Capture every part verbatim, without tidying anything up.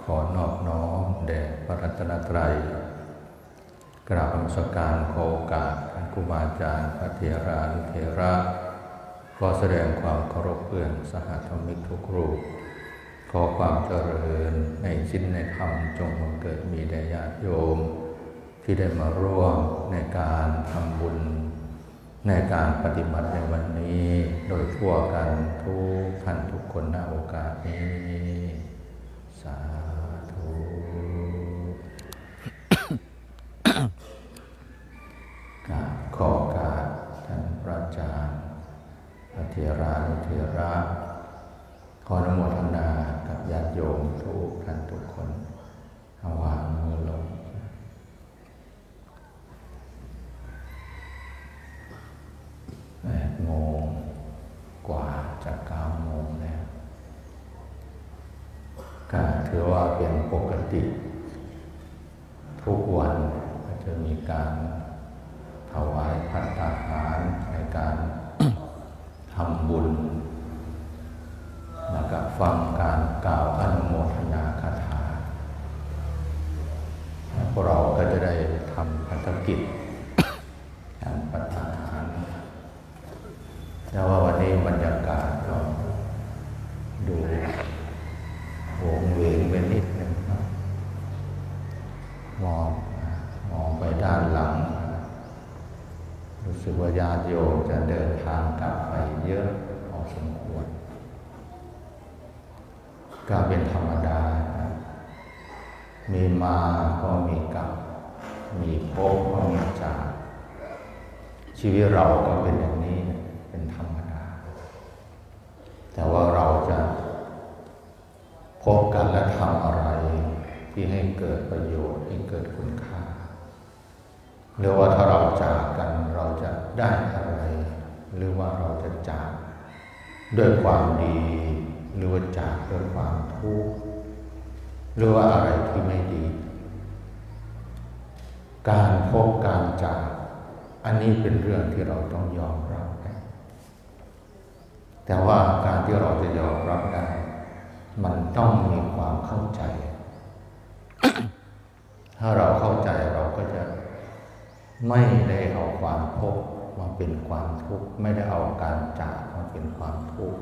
อนอบน้อมแด่พระรัตนตรัยกราบนมัสการขอโอกาสท่านครูบาอาจารย์พระเถรานุเถระขอแสดงความเคารพเพื่อนสหธรรมิกทุกรูปขอความเจริญในศีลในธรรมจงบังเกิดมีแด่ญาติโยมที่ได้มาร่วมในการทำบุญในการปฏิบัติในวันนี้โดยทั่วกันทุกท่านทุกคนณโอกาสนี้สาธุกราบขอโอกาสท่านพระอาจารย์พระเถรานุเถระขออนุโมทนากับญาติโยมทุกท่านทุกคนเอาวางมือลงแปดโมงกว่าจะเก้าโมงแล้วก็ถือว่าเป็นปกติทุกวันก็จะมีการถวายภัตตาหารในการทำบุญแล้วก็ฟังการกล่าวอนุโมทนาคาถาพวกเราก็จะได้ทำภารกิจการภัตตาหารแต่ว่าวันนี้บรรยากาศก็ดูโหวงเหวงไปนิดหนึ่งมองมองไปด้านหลังรู้สึกว่าญาติโยมจะเดินทางกลับไปเยอะพอสมควรก็เป็นธรรมดามีมาก็มีกลับมีพบก็มีจากชีวิตเราก็เป็นอย่างนี้เป็นธรรมดาแต่ว่าเราจะพบกันและทำอะไรที่ให้เกิดประโยชน์ให้เกิดคุณค่าหรือว่าถ้าเราจากกันเราจะได้อะไรหรือว่าเราจะจากด้วยความดีหรือว่าจากด้วยความทุกข์หรือว่าอะไรที่ไม่ดีการพบการจากอันนี้เป็นเรื่องที่เราต้องยอมรับได้แต่ว่าการที่เราจะยอมรับได้มันต้องมีความเข้าใจ ถ้าเราเข้าใจเราก็จะไม่ได้เอาความพบมาเป็นความทุกข์ไม่ได้เอาการจากมาเป็นความทุกข์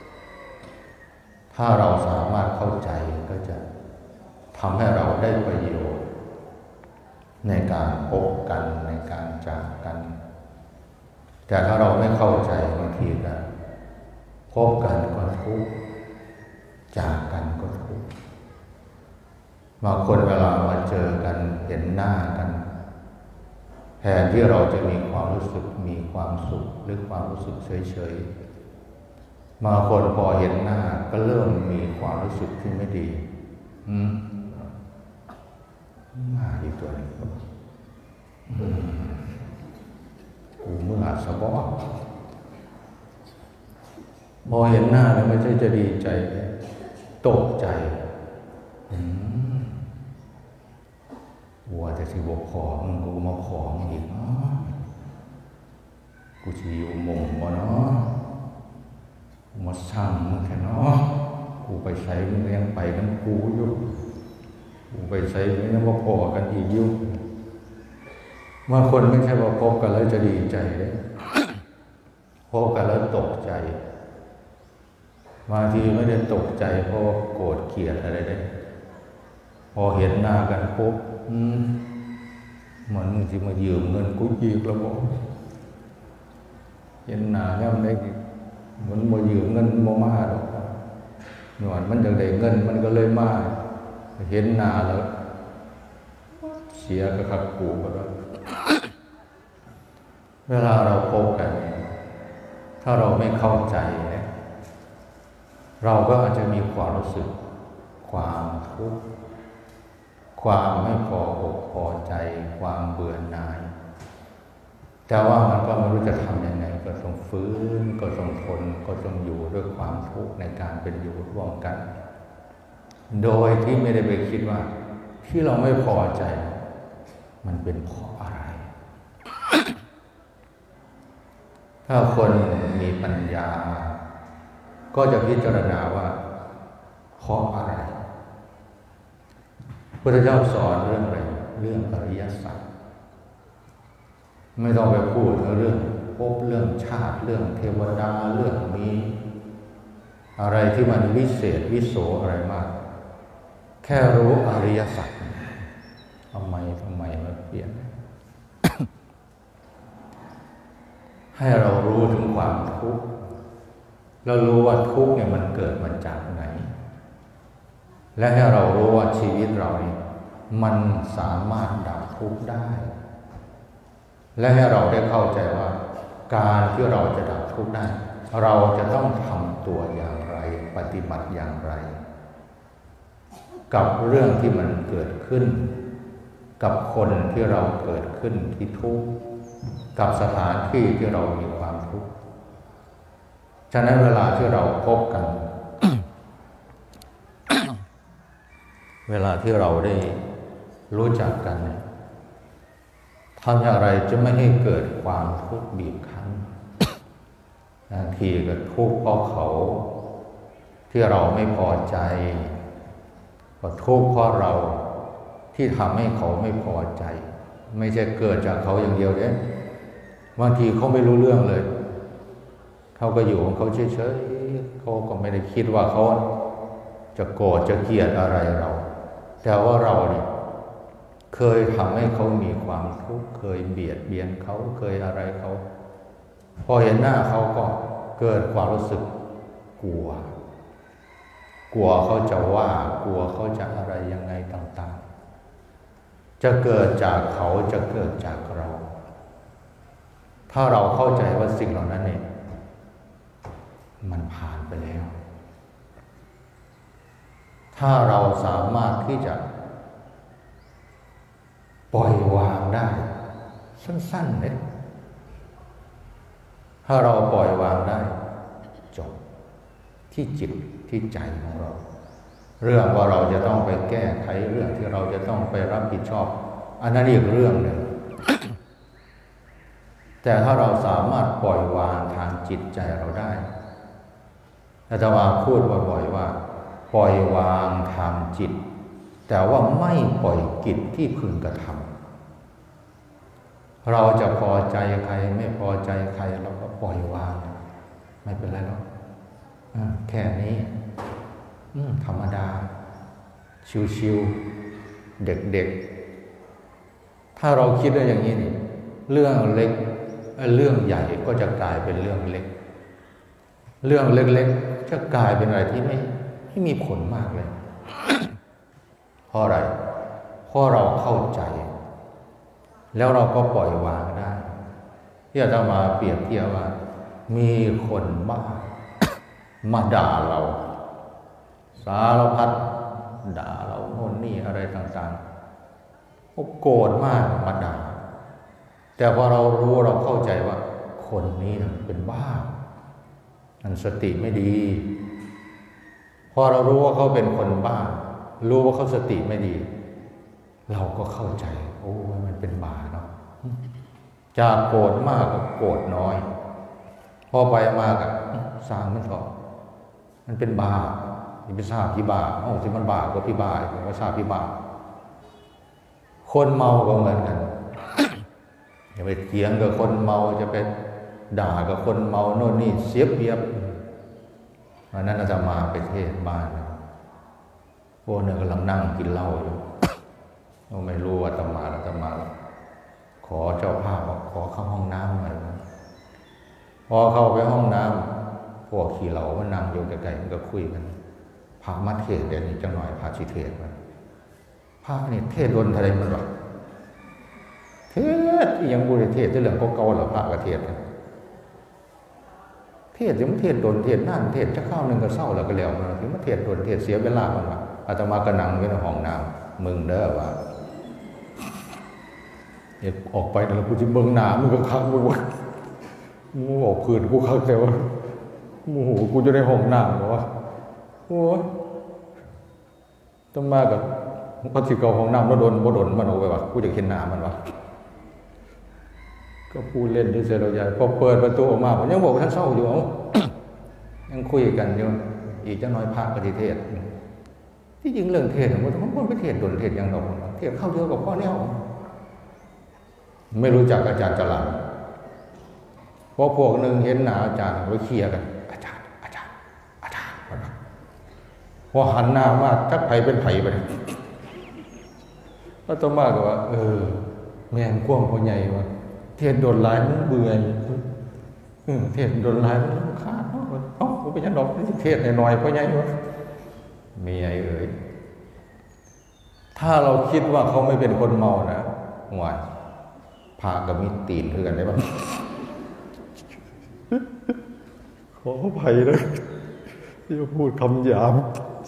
ถ้าเราสามารถเข้าใจก็จะทำให้เราได้ประโยชน์ในการพบกันในการจากกันแต่ถ้าเราไม่เข้าใจบางทีก็พบกันก็ทุกข์จากกันก็ทุกข์บางคนเวลามาเจอกันเห็นหน้ากันแทนที่เราจะมีความรู้สึกมีความสุขหรือความรู้สึกเฉยๆบางคนพอเห็นหน้าก็เริ่มมีความรู้สึกที่ไม่ดีอืมมาอีกตัวหนึ่งกูเมื่อสะบอพอเห็นหน้าแล้วไม่ใช่จะดีใจตกใจวัวแต่สิบกขอมึงกูมาขอมึงอีกเนาะกูจะอยู่มงวะเนาะกูมาสั่งมึงแค่เนาะกูไปใส่มึงยังไปน้ำกูอยู่กูไปใส่มึงยังมาขอกันอีกอยู่บางคนไม่ใช่ว่าพบกันแล้วจะดีใจเลยพบกันแล้วตกใจบางทีไม่ได้ตกใจเพราะโกรธเกลียดอะไรได้พอเห็นหน้ากันปุ๊บมันมึงจะมายืมเงินกูอีกแล้วบอกเห็นหน้าแล้วมันได้มันมายืมเงินมามาหรอกหนวดมันจะได้เงินมันก็เลยมาเห็นหน้าแล้วเสียกระขับกูก็แล้วเวลาเราพบกันถ้าเราไม่เข้าใจเนี่ยเราก็อาจจะมีความรู้สึกความทุกข์ความไม่พออกพอใจความเบื่อหน่ายแต่ว่ามันก็ไม่รู้จะทำยังไงก็ต้องฟื้นก็ต้องทนก็ต้องอยู่ด้วยความทุกข์ในการเป็นอยู่ร่วมกันโดยที่ไม่ได้ไปคิดว่าที่เราไม่พอใจมันเป็นเพราะอะไร ถ้าคนมีปัญญาก็จะพิจารณาว่าเพราะอะไรพุทธเจ้าสอนเรื่องอะไรเรื่องอริยสัจไม่ต้องไปพูดเรื่องภพเรื่องชาติเรื่องเทวดาเรื่องมีอะไรที่มันวิเศษวิโสอะไรมากแค่รู้อริยสัจทำไมทำไมมาเปลี่ยน ให้เรารู้ถึงความทุกข์เรารู้ว่าทุกข์เนี่ยมันเกิดมาจากไหนและให้เรารู้ว่าชีวิตเราเนี่ยมันสามารถดับทุกข์ได้และให้เราได้เข้าใจว่าการที่เราจะดับทุกข์ได้เราจะต้องทำตัวอย่างไรปฏิบัติอย่างไรกับเรื่องที่มันเกิดขึ้นกับคนที่เราเกิดขึ้นที่ทุกข์กับสถานที่ที่เรามีความทุกข์ฉะนั้นเวลาที่เราพบกัน เวลาที่เราได้รู้จักกันทำอย่างไรจะไม่ให้เกิดความทุกข์บีบคั้นบางทีก็ทุกข์เพราะเขาที่เราไม่พอใจก็ทุกข์เพราะเราที่ทำให้เขาไม่พอใจไม่ใช่เกิดจากเขาอย่างเดียวเด้บางทีเขาไม่รู้เรื่องเลยเขาก็อยู่ของเขาเฉยๆเขาก็ไม่ได้คิดว่าเขาจะโกรธจะเกลียดอะไรเราแต่ว่าเราเนี่ยเคยทำให้เขามีความทุกข์เคยเบียดเบียนเขาเคยอะไรเขาพอเห็นหน้าเขาก็เกิดความรู้สึกกลัวกลัวเขาจะว่ากลัวเขาจะอะไรยังไงต่างๆจะเกิดจากเขาจะเกิดจากเราถ้าเราเข้าใจว่าสิ่งเหล่านั้นเนี่ยมันผ่านไปแล้วถ้าเราสามารถที่จะปล่อยวางได้สั้นๆเนี่ยถ้าเราปล่อยวางได้จบที่จิตที่ใจของเราเรื่องว่าเราจะต้องไปแก้ไขเรื่องที่เราจะต้องไปรับผิดชอบอันนั้นอีกเรื่องหนึ่ง แต่ถ้าเราสามารถปล่อยวางทางจิตใจเราได้อาตมาพูดบ่อยๆว่าปล่อยวางทางจิตแต่ว่าไม่ปล่อยกิจที่พึงกระทำเราจะพอใจใครไม่พอใจใครเราก็ปล่อยวางไม่เป็นไรหรอกแค่นี้ธรรมดาชิวๆเด็กๆถ้าเราคิดได้อย่างนี้นี่เรื่องเล็กเรื่องใหญ่ก็จะกลายเป็นเรื่องเล็กเรื่องเล็กๆจะกลายเป็นอะไรที่ไม่ไม่มีผลมากเลย เพราะอะไรเพราะเราเข้าใจแล้วเราก็ปล่อยวางได้ที่อาตมาเปรียบเทียบว่ามีคนบ้า มาด่าเราสารพัดด่าเราโน่นนี่อะไรต่างๆก็โกรธมากมาด่าแต่พอเรารู้เราเข้าใจว่าคนนี้เป็นบ้ามันสติไม่ดีพอเรารู้ว่าเขาเป็นคนบ้ารู้ว่าเขาสติไม่ดีเราก็เข้าใจโอ้มันเป็นบาปเนาะจากโกรธมากก็โกรธน้อยพอไปมากอะสร้างมันต่อมันเป็นบาปนี่เป็นทราบพี่บาปโอ้ที่มันบาปก็พี่บาปก็ทราบพี่บาปคนเมาก็เหมือนกันอย่าไปเถียงกับคนเมาจะไปด่ากับคนเมาโน่นนี่เสียเปรียบวันนั้นอาจจะมาไปเทศบ้านพวกเนี่ยกำลังนั่งกินเหล้าอยู่ก็ไม่รู้ว่าจะมาแล้วจะมาขอเจ้าภาพบอกขอเข้าห้องน้ำหน่อยพอเข้าไปห้องน้ำพวกขี่เหล้ามันนั่งอยู่ไกลๆมันก็คุยกันพระมาเทศเดี๋ยวนี้จังหน่อยพระชิเทศมันพระนี่เทศโดนอะไรมันหรอเทศยังบุญเทศที่เหลืองเก่าๆหรอพระกระเทศเทศยังไม่เทศโดนเทศนั่นเทศจะเข้าหนึ่งก็เศร้าแล้วก็แล้วมันถึงมาเทศโดนเทศเสียเวลามันวะอาตมากระนังไว้ในห้องน้ำมึงเด้อว่าเด็กออกไปแล้วกูจะเบิ่งหนามึงก็คักมึงวะมึงออกคืนกูคักแต่ว่าโอ้โหกูจะได้ห้องน้ำหรอวะโอ้ยต้องมากับพระสิเก่าห้องน้ำแล้วโดนบ่โดนมันเอาไปวะกูจะเห็นหนามันวะก็พูดเล่นที่เสียเราใหญ่พอเปิดประตูออกมาผมยังบอกท่านเศร้าอยู่เอา ยังคุยกันอยู่อีกจะน้อยพระปฏิเทศที่จริงเรื่องเทศน์มันต้องคนไปเทศน์โดนเทศน์อย่างเราเทศน์เข้าเดียวกับพ่อแล้วไม่รู้จักอาจารย์จรัญเพราะพวกหนึ่งเห็นหนาอาจารย์ไปเคลียร์กันอาจารย์อาจารย์อาจารย์พอหันหน้ามาทักไผ่เป็นไผ่ไปแล้วต่อมาก็ว่าเออแม่นกว้างพ่อใหญ่ว่าเทศน์โดนลายมันเบื่อเทศน์โดนลายมันรำคาญเนาะเอ้าผมเป็นยันดอกเทศน์หน่อยๆพ่อใหญ่ว่ามีไอ้เอ๋ยถ้าเราคิดว่าเขาไม่เป็นคนเมานะห่วยพากับมิตรตีนคือกันได้บ้างขออภัยเลยที่พูดคำหยาบ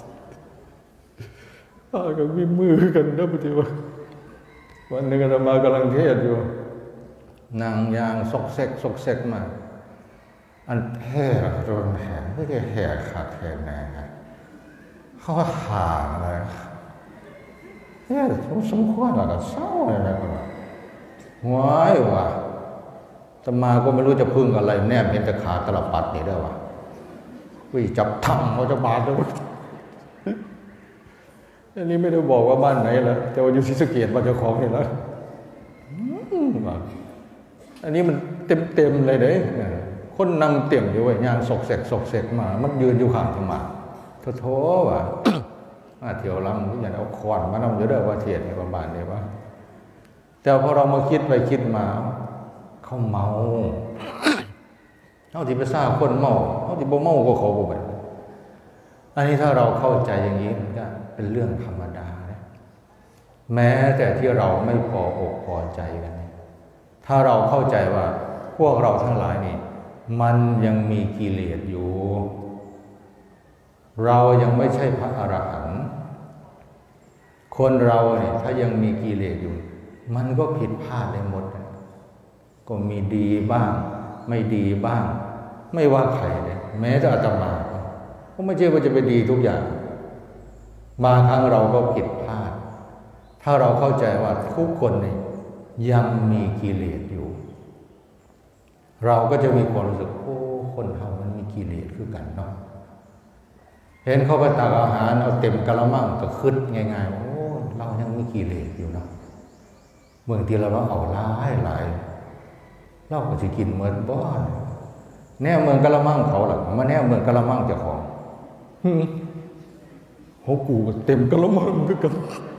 พากับมีมือกันนะปฏิวัติวันหนึ่งอาตมากำลังเทศอยู่นางยางซอกเซกซอกเซกมาอันแท้โดนแผลไม่ได้แหกขาดแขนแน่เขาห่างเลยเฮ้ยสมควรอะไรเศร้าอะไรกันว้ายว่ะอาตมาก็ไม่รู้จะพึ่งอะไรแนบเห็นแต่ขาตลับปัดนี่ได้วะวิ่งจับทั้งเขาจะบาดเลยอันนี้ไม่ได้บอกว่าบ้านไหนแล้วแต่ว่าอยู่ศรีสะเกษบ้านเจ้าของนี่แล้วอันนี้มันเต็มเต็มเลยเด้คนนั่งเต็มอยู่ไว้ย่างสกเสกสกเสกมามันยืนอยู่ข้างธรรมะโถๆว่ะมาเที่ยวลำก็อย่างเอาคอนมานำเยอะเด้อว่าเทียนในประมาณนี้วะแต่พอเรามาคิดไปคิดมาเขาเมาเขาที่ไปทราบคนเมาเขาที่บ่เมาก็เขาบ่เป็นอันนี้ถ้าเราเข้าใจอย่างนี้มันก็เป็นเรื่องธรรมดานะแม้แต่ที่เราไม่พออกพอใจกันถ้าเราเข้าใจว่าพวกเราทั้งหลายนี่มันยังมีกิเลสอยู่เรายังไม่ใช่พระอรหันต์คนเราเนี่ยถ้ายังมีกิเลสอยู่มันก็ผิดพลาดได้หมดก็มีดีบ้างไม่ดีบ้างไม่ว่าใครเลยแม้แต่อาตมาก็ไม่ใช่ว่าจะไปดีทุกอย่างบางครั้งเราก็ผิดพลาดถ้าเราเข้าใจว่าทุกคนเนี่ยยังมีกิเลสอยู่เราก็จะมีความรู้สึกโอ้คนเรามันมีกิเลสคือกันเนาะเห็นเขาไปตักอาหารเอาเต็มกะละมังก็คึดง่ายๆโอ้เรายังมีกิเลสอยู่เนาะเมื่อที่เราว่าเอาหลายหลายเราก็จะกินเหมือนบ้านแน่เมืองกะละมังเขาหรอกมาแน่เมืองกะละมังเจ้าของโหกูก็เต็มกะละมังคือกัน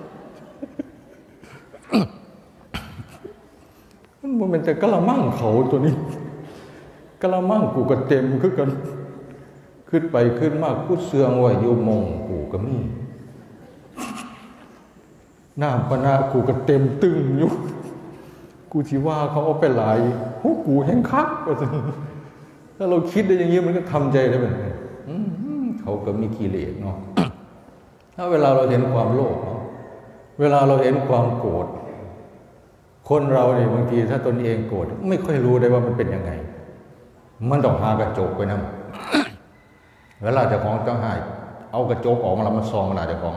มันเป็นแต่กะละมังเขาตัวนี้กะละมังกูก็เต็มคือกันขึ้นไปขึ้นมากกูเสืองไว้อยู่มงกูก็มีน้ำปนากูก็เต็มตึงอยู่กูที่ว่าเขาเอาไปหลายโหกูแห้งคักถ้าเราคิดได้อย่างนี้มันก็ทำใจได้เหมือนกันเขาก็มีกิเลสเนาะถ้าเวลาเราเห็นความโลภเวลาเราเห็นความโกรธคนเราเนี่ยบางทีถ้าตนเองโกรธไม่ค่อยรู้ได้ว่ามันเป็นยังไงมันต้องหากระจกไปนะเวลาเจ้าของต้องให้เอากระจกออกมาแล้วมาซองขนาดเจ้าของ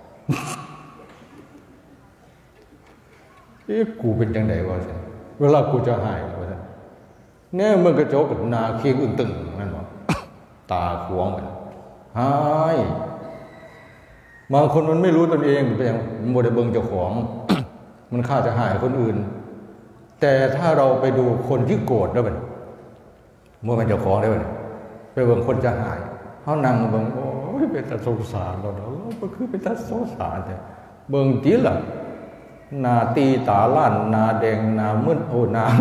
เอ๊ะกูเป็นจังไดวะสิเวลากูจะหายวะสิแน่เมื่อกระจกหน้าเคียงอึ้งตึงนั่นหรอตาขวางกันหายบางคนมันไม่รู้ตนเองเป็นอย่างโมเดลเบิงเจ้าของมันฆ่าจะหายคนอื่นแต่ถ้าเราไปดูคนที่โกรธแล้วมันเมื่อมันเจ้าของได้มันไปเบิ่งคนจะหายเขานั่งเบิ่งโอ้ยเป็นตาสงสารเราเนาะก็คือเป็นตาสงสารแต่เบิ่งจีหล่ะหน้าตีตาล้านหน้าแดงหน้ามึนโอ้หน้า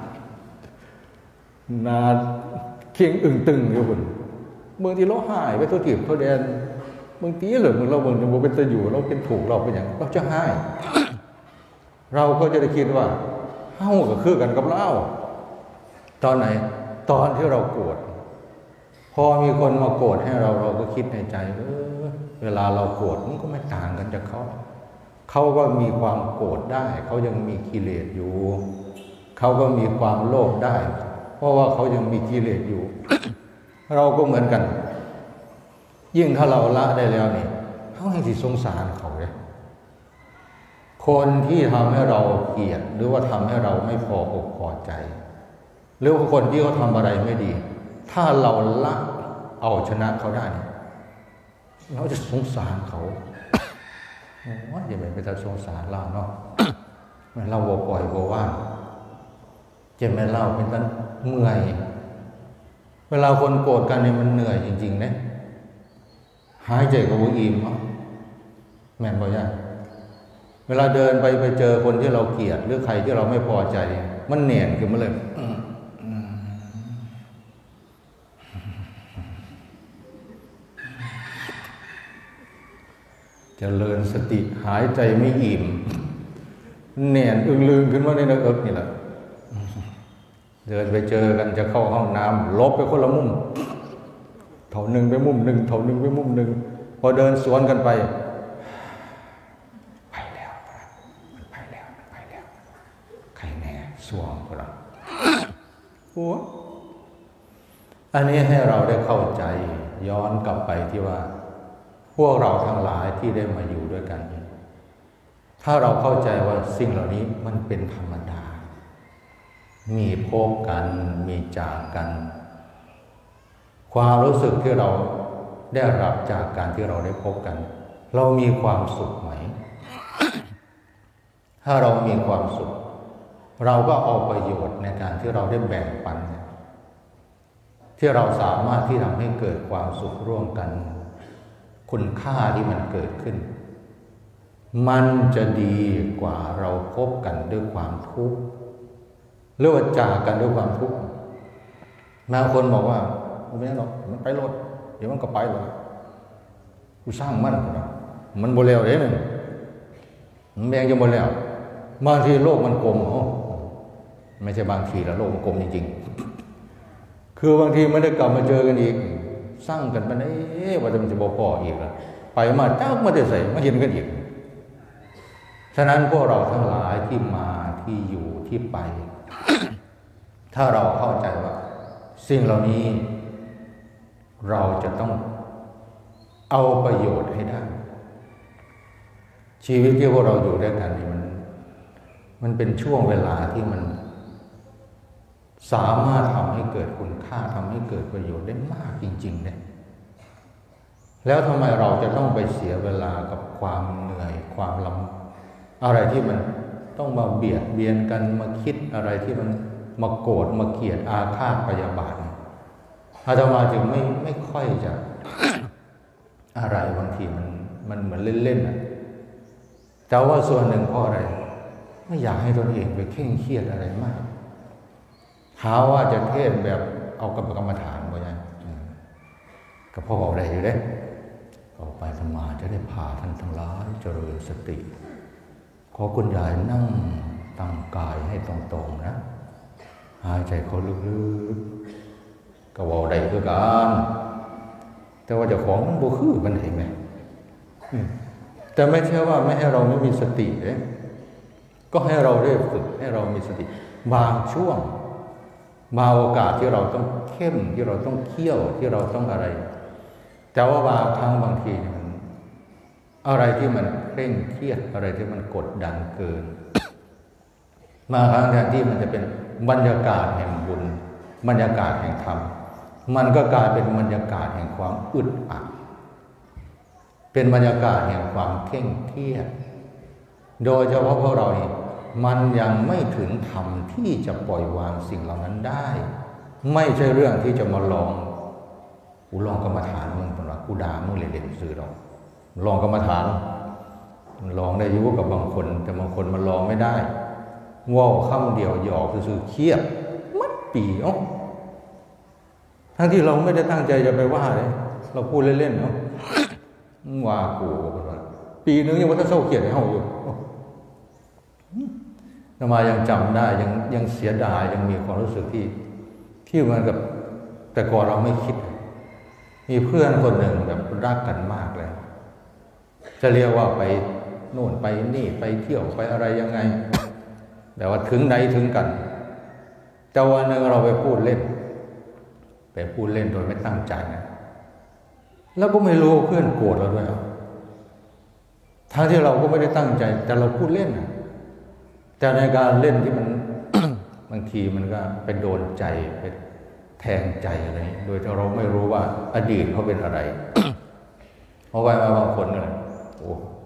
หน้าเคียงอึ่งตึงอยู่คนเบิ่งที่เราหายไปทั่วทิพย์ทั่วแดนบางทีเหลือมึงเราเบิ่งจะบ่เป็นตะอยู่เราเป็นถูกเราเป็นอย่างเราจะหายเราก็จะได้คิดว่าเฮ้าก็คือกันกับเราตอนไหนตอนที่เราโกรธพอมีคนมาโกรธให้เราเราก็คิดในใจเออเวลาเราโกรธมันก็ไม่ต่างกันจากเขาเขาก็มีความโกรธได้เขายังมีกิเลสอยู่เขาก็มีความโลภได้เพราะว่าเขายังมีกิเลสอยู่ เราก็เหมือนกันยิ่งถ้าเราละได้แล้วนี่เขาให้ที่สงสารเขาเลยคนที่ทำให้เราเกลียดหรือว่าทำให้เราไม่พออกพอใจหรือว่าคนที่เขาทำอะไรไม่ดีถ้าเราละเอาชนะเขาได้เราจะสงสารเขาโอ้ยอย่าไปเป็นตาสงสารเราเนาะ มันเราบ่ปล่อยบ่ว่างจะไม่เล่าเป็นต้นเมื่อยเวลาคนโกรธกันเนี่ยมันเหนื่อยจริงๆนะหายใจก็บ่อิ่มเนาะแม่นบ่ย่าเวลาเดินไปไปเจอคนที่เราเกลียดหรือใครที่เราไม่พอใจมันเหนื่อยขึ้นมาเลยเจริญสติหายใจไม่อิ่มเหนื่อยอึ้งลืมขึ้นมาในนักเอิกนี่แหละเดินไปเจอกันจะเข้าห้องน้ำลบไปคนละมุมเท่าหนึ่งไปมุมหนึ่งเท่าหนึ่งไปมุมหนึ่งพอเดินสวนกันไปไปแล้วมันไปแล้วมันไปแล้วใครแน่สวงก็ละหัวอันนี้ให้เราได้เข้าใจย้อนกลับไปที่ว่าพวกเราทั้งหลายที่ได้มาอยู่ด้วยกันถ้าเราเข้าใจว่าสิ่งเหล่านี้มันเป็นธรรมดามีพบกันมีจากกันความรู้สึกที่เราได้รับจากการที่เราได้พบกันเรามีความสุขไหม ถ้าเรามีความสุขเราก็เอาประโยชน์ในการที่เราได้แบ่งปันที่เราสามารถที่ทำให้เกิดความสุขร่วมกันคุณค่าที่มันเกิดขึ้นมันจะดีกว่าเราพบกันด้วยความทุกข์หรือว่าจากกันด้วยความทุกข์บางคนบอกว่าไม่ใช่หรอกมันไปรถเดี๋ยวมันก็ไปหรอกกูสร้างมันมันโบเลวเลยหนึ่งมันแบงจะโบเลวบางทีโลกมันกลมอ๋อไม่ใช่บางทีแล้วโลกมันกลมจริงๆคือบางทีไม่ได้กลับมาเจอกันอีกสร้างกันไปไหนว่าจะมันจะบ่พออีกละไปมาเจ้ามาได้ใส่มาเห็นกันอีกฉะนั้นพวกเราทั้งหลายที่มาที่อยู่ที่ไป ถ้าเราเข้าใจว่าสิ่งเหล่านี้เราจะต้องเอาประโยชน์ให้ได้ชีวิตที่พวกเราอยู่ด้วยกันนี่มันมันเป็นช่วงเวลาที่มันสามารถทำให้เกิดคุณค่าทำให้เกิดประโยชน์ได้มากจริงๆเนี่ยแล้วทำไมเราจะต้องไปเสียเวลากับความเหนื่อยความลำอะไรที่มันต้องมาเบียดเบียนกันมาคิดอะไรที่มันมาโกรธมาเกลียดอาฆาตพยาบาทอาตมาจึงไม่ไม่ค่อยจะ อะไรบางทีมันมันเหมือนเล่นๆนะแต่ว่าส่วนหนึ่งเพราะอะไรไม่อยากให้ตนเองไปเคร่งเครียดอะไรมากหาว่าจะเทศแบบเอากับกรรมฐานบ่ยังก็พ่อบอกได้อยู่เด้ต่อไปธรรมาจะได้พาท่านทั้งหลายเจริญสติขอคุณยายนั่งตั้งกายให้ตรงๆนะหายใจเขาลึกๆก็บอกได้คือกันแต่ว่าเจ้าของมันบ่คือมันเห็นไหมแต่ไม่ใช่ว่าไม่ให้เราไม่มีสติเลยก็ให้เราได้ฝึกให้เรามีสติบางช่วงบางโอกาสที่เราต้องเข้มที่เราต้องเคี่ยวที่เราต้องอะไรแต่ว่าบางครั้งบางทีมันอะไรที่มันเคร่งเครียดอะไรที่มันกดดันเกินมาครั้งแทนที่มันจะเป็นบรรยากาศแห่งบุญบรรยากาศแห่งธรรมมันก็กลายเป็นบรรยากาศแห่งความอึดอัดเป็นบรรยากาศแห่งความเคร่งเครียดโดยเฉพาะพวกเรานี่มันยังไม่ถึงธรรมที่จะปล่อยวางสิ่งเหล่านั้นได้ไม่ใช่เรื่องที่จะมาลองกูลองกรรมฐานมึงเป็นว่ากูด่ามึงเลยเด็กสื่อเราลองกรรมฐานมันลองได้อยู่กับบางคนแต่บางคนมันลองไม่ได้ว่าวข้ามเดียวหยอกคือเครียดมัดปีเนาะทั้งที่เราไม่ได้ตั้งใจจะไปว่าเลยเราพูดเล่นๆเนาะว่ากูปีนึงยังว่าถ้าเศร้าเขียดให้เขาอยู่แต่มายังจำได้ยังยังเสียดายยังมีความรู้สึกที่ที่มันกับแต่ก่อนเราไม่คิดมีเพื่อนคนหนึ่งแบบรักกันมากเลยจะเรียกว่าไปโน่นไปนี่ไปเที่ยวไปอะไรยังไงแต่ว่าถึงไหนถึงกันแต่วันหนึ่งเราไปพูดเล่นไปพูดเล่นโดยไม่ตั้งใจนะแล้วก็ไม่รู้เพื่อนโกรธเราด้วยทั้งที่เราก็ไม่ได้ตั้งใจแต่เราพูดเล่นนะแต่ในการเล่นที่มัน บางทีมันก็ไปโดนใจไปแทงใจอะไรโดยที่เราไม่รู้ว่าอดีตเขาเป็นอะไร เพราะว่าบางคนเลยโอ้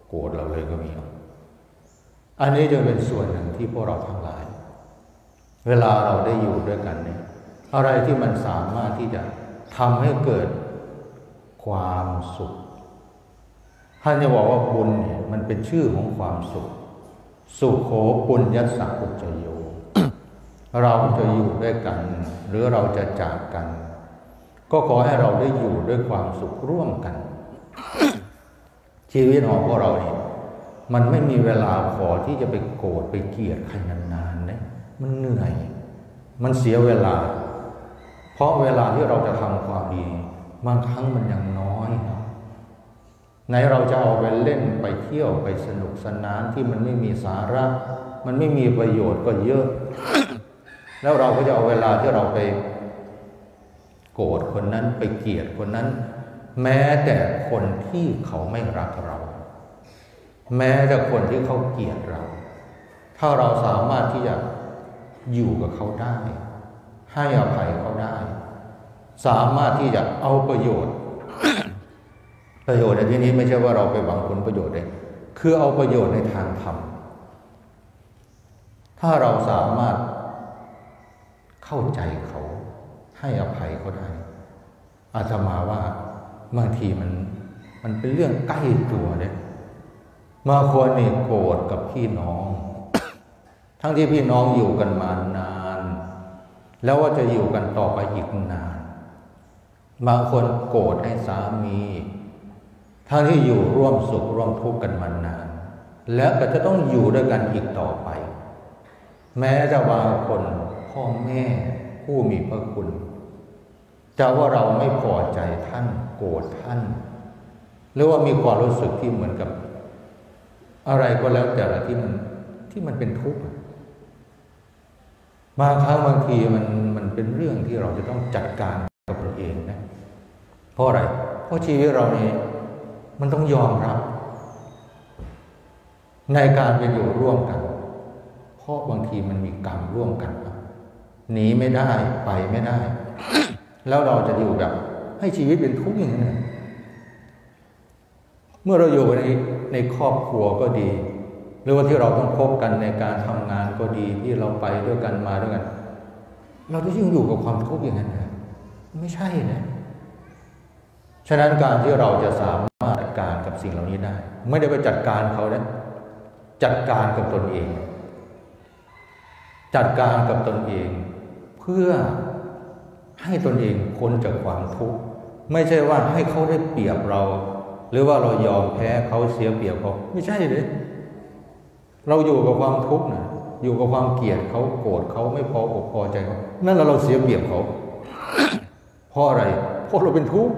โกรธเราเลยก็มีอันนี้จะเป็นส่วนหนึ่งที่พวกเราทั้งหลายเวลาเราได้อยู่ด้วยกันเนี่ยอะไรที่มันสามารถที่จะทำให้เกิดความสุขท่านจะบอกว่าบุญเนี่ยมันเป็นชื่อของความสุขสุขโขปุญญัสสะอุจจโย เราจะอยู่ด้วยกันหรือเราจะจากกันก็ขอให้เราได้อยู่ด้วยความสุขร่วมกัน ชีวิตของพวกเราเนี่ยมันไม่มีเวลาพอที่จะไปโกรธไปเกลียดใครนานๆเนี่ยมันเหนื่อยมันเสียเวลาเพราะเวลาที่เราจะทำความดีบางครั้งมันยังน้อยนะไหนเราจะเอาไปเล่นไปเที่ยวไปสนุกสนานที่มันไม่มีสาระมันไม่มีประโยชน์ก็เยอะ แล้วเราก็จะเอาเวลาที่เราไปโกรธคนนั้นไปเกลียดคนนั้นแม้แต่คนที่เขาไม่รักเราแม้แต่คนที่เขาเกลียดเราถ้าเราสามารถที่จะอยู่กับเขาได้ให้อภัยเขาได้สามารถที่จะเอาประโยชน์ ประโยชน์ในที่นี้ไม่ใช่ว่าเราไปหวังผลประโยชน์เลยคือเอาประโยชน์ในทางธรรมถ้าเราสามารถเข้าใจเขาให้อภัยเขาได้อาตมาว่าบางทีมันมันเป็นเรื่องใกล้ตัวเลยบางคนนี่โกรธกับพี่น้อง ทั้งที่พี่น้องอยู่กันมานานแล้วว่าจะอยู่กันต่อไปอีกนานบางคนโกรธให้สามีทั้งที่อยู่ร่วมสุขร่วมทุกข์กันมานานและก็จะต้องอยู่ด้วยกันอีกต่อไปแม้จะบางคนพ่อแม่ผู้มีพระคุณจะว่าเราไม่พอใจท่านโกรธท่านหรือว่ามีความรู้สึกที่เหมือนกับอะไรก็แล้วแต่ละที่มันที่มันเป็นทุกข์บางครั้งบางทีมันมันเป็นเรื่องที่เราจะต้องจัดการกับตัวเองนะเพราะอะไรเพราะชีวิตเรานี้มันต้องยอมรับในการเป็นอยู่ร่วมกันเพราะบางทีมันมีกรรมร่วมกันหนีไม่ได้ไปไม่ได้ แล้วเราจะอยู่แบบให้ชีวิตเป็นทุกข์อย่างนั้นเมื่อเราอยู่ในในครอบครัวก็ดีหรือว่าที่เราต้องพบกันในการทำงานก็ดีที่เราไปด้วยกันมาด้วยกันเราจะยิ่งอยู่กับความทุกข์อย่างนั้นนะไม่ใช่นะฉะนั้นการที่เราจะสามารถจัดการกับสิ่งเหล่านี้ได้ไม่ได้ไปจัดการเขานะจัดการกับตนเองจัดการกับตนเองเพื่อให้ตนเองพ้นจากความทุกข์ไม่ใช่ว่าให้เขาได้เปรียบเราหรือว่าเรายอมแพ้เขาเสียเปรียบเขาไม่ใช่เลยเราอยู่กับความทุกข์นะอยู่กับความเกลียดเขาโกรธเขาไม่พออกพอใจเขานั่นเราเราเสียเปรียบเขา เพราะอะไรเพราะเราเป็นทุกข์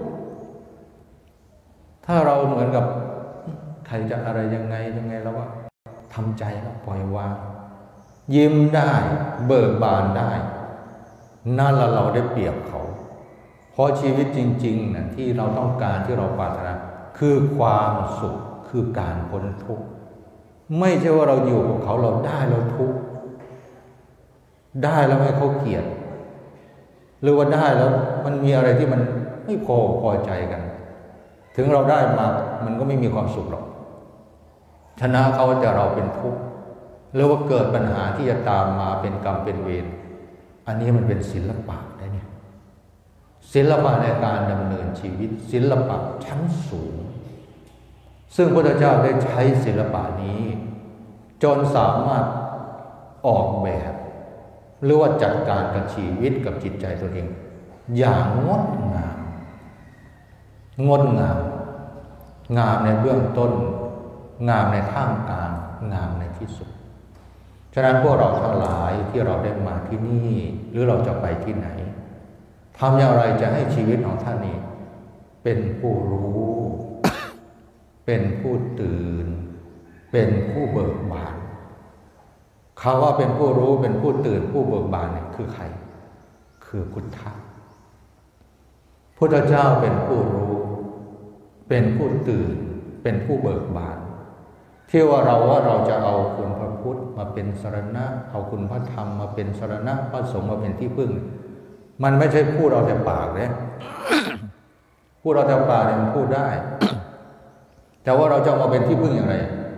ถ้าเราเหมือนกับใครจะอะไรยังไงยังไงแล้วว่าทำใจแล้วปล่อยวางยิ้มได้เบิกบานได้นั่นละเราได้เปรียบเขาเพราะชีวิตจริงๆนะที่เราต้องการที่เราปรารถนาคือความสุขคือการพ้นทุกข์ไม่ใช่ว่าเราอยู่กับเขาเราได้เราทุกข์ได้แล้วให้เขาเกลียดหรือว่าได้แล้วมันมีอะไรที่มันไม่พอพอใจกันถึงเราได้มามันก็ไม่มีความสุขหรอกชนะเขาแต่เราเป็นทุกข์หรือว่าเกิดปัญหาที่จะตามมาเป็นกรรมเป็นเวรอันนี้มันเป็นศิลปะได้เนี่ยศิลปะในการดำเนินชีวิตศิลปะชั้นสูงซึ่งพระพุทธเจ้าได้ใช้ศิลปะนี้จนสามารถออกแบบหรือว่าจัดการกับชีวิตกับจิตใจตัวเองอย่างงดงามงดงามงามในเบื้องต้นงามในท่ามกลางงามในที่สุดฉะนั้นพวกเราทั้งหลายที่เราได้มาที่นี่หรือเราจะไปที่ไหนทำอย่างไรจะให้ชีวิตของท่านนี้เป็นผู้รู้ เป็นผู้ตื่นเป็นผู้เบิกบานคำว่าเป็นผู้รู้เป็นผู้ตื่นผู้เบิกบานเนี่ยคือใครคือพุทธะพุทธเจ้าเป็นผู้รู้เป็นผู้ตื่นเป็นผู้เบิกบานที่ว่าเราว่าเราจะเอาคุณพระพุทธมาเป็นสรณะเอาคุณพระธรรมมาเป็นสรณะพระสงฆ์มาเป็นที่พึ่งมันไม่ใช่พูดเราแต่ปากเลย พูดเราแต่ปากเนี่ยมันพูดได้แต่ว่าเราจะมาเป็นที่พึ่งอย่างไร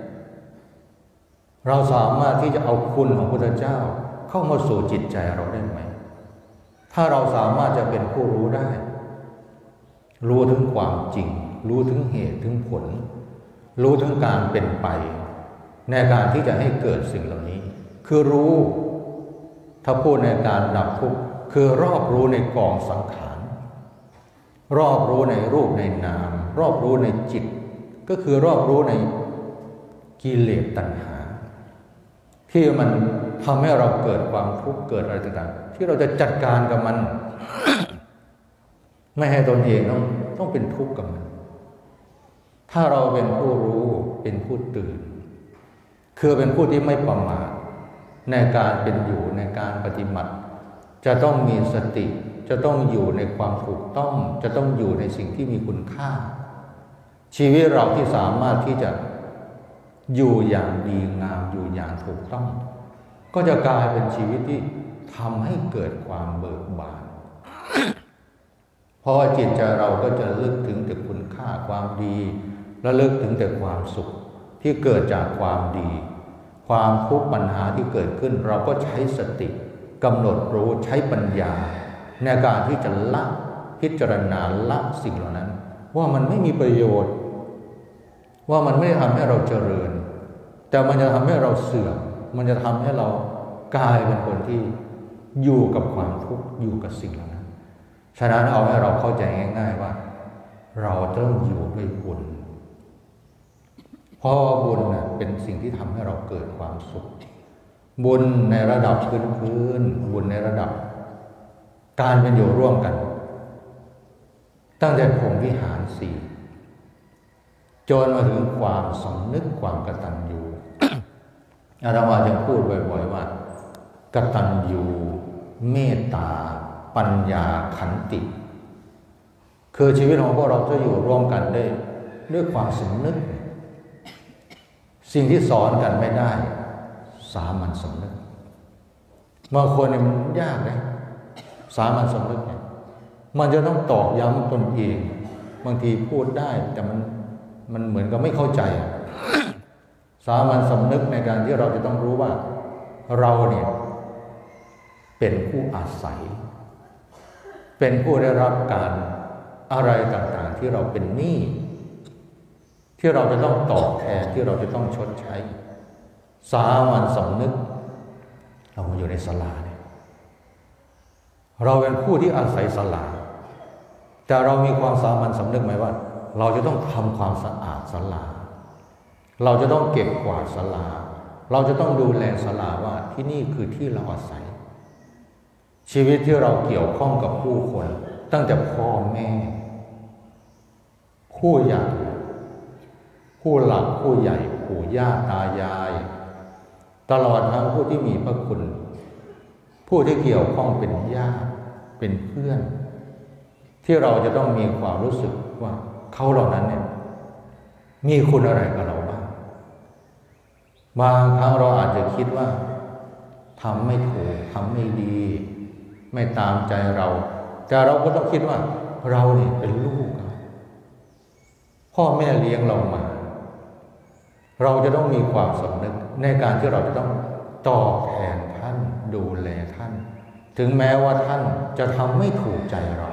เราสามารถที่จะเอาคุณของพระพุทธเจ้าเข้ามาสู่จิตใจเราได้ไหมถ้าเราสามารถจะเป็นผู้รู้ได้รู้ถึงความจริงรู้ถึงเหตุถึงผลรู้ถึงการเป็นไปในการที่จะให้เกิดสิ่งเหล่านี้คือรู้ถ้าพูดในการดับทุกข์คือรอบรู้ในกองสังขารรอบรู้ในรูปในนามรอบรู้ในจิตก็คือรอบรู้ในกิเลสตัณหาที่มันทำให้เราเกิดความทุกข์เกิดอะไรต่างๆที่เราจะจัดการกับมัน ไม่ให้ตนเองต้องต้องเป็นทุกข์กับมันถ้าเราเป็นผู้รู้เป็นผู้ตื่นคือเป็นผู้ที่ไม่ประมาทในการเป็นอยู่ในการปฏิบัติจะต้องมีสติจะต้องอยู่ในความถูกต้องจะต้องอยู่ในสิ่งที่มีคุณค่าชีวิตเราที่สามารถที่จะอยู่อย่างดีงามอยู่อย่างถูกต้องก็จะกลายเป็นชีวิตที่ทำให้เกิดความเบิกบาน เพราะว่าจิตใจเราก็จะระลึกถึงแต่คุณค่าความดีระลึกถึงแต่ความสุขที่เกิดจากความดีความทุกข์ปัญหาที่เกิดขึ้นเราก็ใช้สติกำหนดรู้ใช้ปัญญาในการที่จะละพิจารณาละสิ่งเหล่านั้นว่ามันไม่มีประโยชน์ว่ามันไม่ได้ทำให้เราเจริญแต่มันจะทำให้เราเสื่อมมันจะทำให้เรากลายเป็นคนที่อยู่กับความทุกข์อยู่กับสิ่งเหล่านั้นฉะนั้นเอาให้เราเข้าใจง่ายๆว่าเราต้องอยู่ด้วยบุญเพราะบุญน่ะเป็นสิ่งที่ทำให้เราเกิดความสุขบุญในระดับพื้นๆบุญในระดับการเป็นอยู่ร่วมกันตั้งแต่พรหมวิหารสี่จนมาถึงความสำนึกความกตัญญู อาตมาจะพูดบ่อยๆว่ากตัญญูเมตตาปัญญาขันติคือชีวิตของพวกเราจะอยู่ร่วมกันได้ด้วยความสำนึกสิ่งที่สอนกันไม่ได้สามัญสำนึกบางคนเนี่ยมันยากเลยสามัญสำนึกเนี่ยมันจะต้องตอกย้ำตนเองบางทีพูดได้แต่มันมันเหมือนกับไม่เข้าใจสามัญสำนึกในการที่เราจะต้องรู้ว่าเราเนี่ยเป็นผู้อาศัยเป็นผู้ได้รับการอะไรต่างๆที่เราเป็นหนี้ที่เราจะต้องตอบแทนที่เราจะต้องชดใช้สามัญสำนึกเรามาอยู่ในศาลาเนี่ยเราเป็นผู้ที่อาศัยศาลาแต่เรามีความสามัญสำนึกไหมว่าเราจะต้องทำความสะอาดศาลาเราจะต้องเก็บกวาดศาลาเราจะต้องดูแลศาลาว่าที่นี่คือที่เราอาศัยชีวิตที่เราเกี่ยวข้องกับผู้คนตั้งแต่พ่อแม่ผู้ใหญ่ผู้หลักผู้ใหญ่ปู่ย่าตายายตลอดทั้งผู้ที่มีพระคุณผู้ที่เกี่ยวข้องเป็นญาติเป็นเพื่อนที่เราจะต้องมีความรู้สึกว่าเขาเหล่านั้นเนี่ยมีคุณอะไรกับเราบ้างบางครั้งเราอาจจะคิดว่าทำไม่ถูกทำไม่ดีไม่ตามใจเราแต่เราก็ต้องคิดว่าเราเนี่ยเป็นลูกพ่อแม่เลี้ยงเรามาเราจะต้องมีความสำนึกในการที่เราจะต้องตอบแทนท่านดูแลท่านถึงแม้ว่าท่านจะทำไม่ถูกใจเรา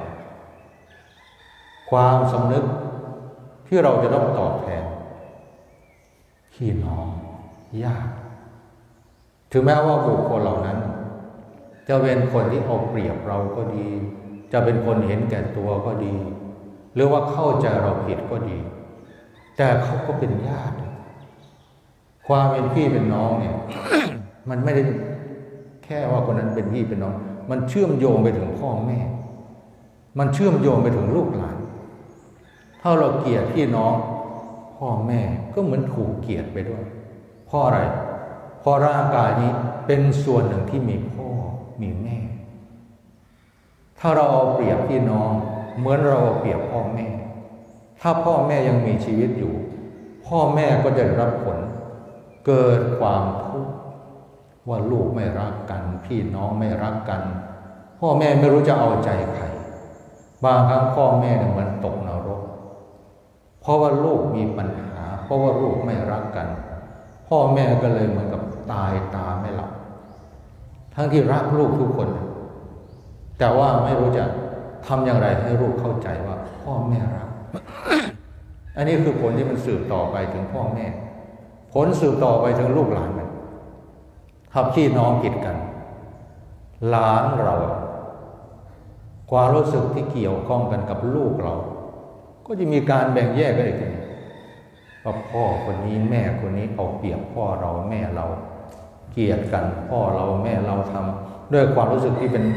ความสำนึกที่เราจะต้องตอบแทนพี่น้องญาติถึงแม้ว่าบุคคลเหล่านั้นจะเป็นคนที่เอาเปรียบเราก็ดีจะเป็นคนเห็นแก่ตัวก็ดีหรือว่าเข้าใจเราผิดก็ดีแต่เขาก็เป็นญาติความเป็นพี่เป็นน้องเนี่ย มันไม่ได้แค่ว่าคนนั้นเป็นพี่เป็นน้องมันเชื่อมโยงไปถึงพ่อแม่มันเชื่อมโยงไปถึงลูกหลานถ้าเราเกลียดพี่น้องพ่อแม่ก็เหมือนถูกเกลียดไปด้วยเพราะอะไรเพราะร่างกายนี้เป็นส่วนหนึ่งที่มีพ่อมีแม่ถ้าเราเอาเปรียบพี่น้องเหมือนเราเอาเปรียบพ่อแม่ถ้าพ่อแม่ยังมีชีวิตอยู่พ่อแม่ก็จะรับผลเกิดความทุกข์ว่าลูกไม่รักกันพี่น้องไม่รักกันพ่อแม่ไม่รู้จะเอาใจใครบางครั้งพ่อแม่เนี่ยมันตกนรกเพราะว่าลูกมีปัญหาเพราะว่าลูกไม่รักกันพ่อแม่ก็เลยเหมือนกับตายตาไม่หลับทั้งที่รักลูกทุกคนแต่ว่าไม่รู้จะทำอย่างไรให้ลูกเข้าใจว่าพ่อแม่รัก อันนี้คือผลที่มันสืบต่อไปถึงพ่อแม่ผลสืบต่อไปถึงลูกหลานมันถ้าพี่น้องผิดกันหลานเราความรู้สึกที่เกี่ยวข้องกันกับลูกเราก็จะมีการแบ่งแยกกันอีกทีว่าพ่อคนนี้แม่คนนี้เอาเปรียบพ่อเราแม่เราเกลียดกันพ่อเราแม่เราทำด้วยความรู้สึกที่เป็น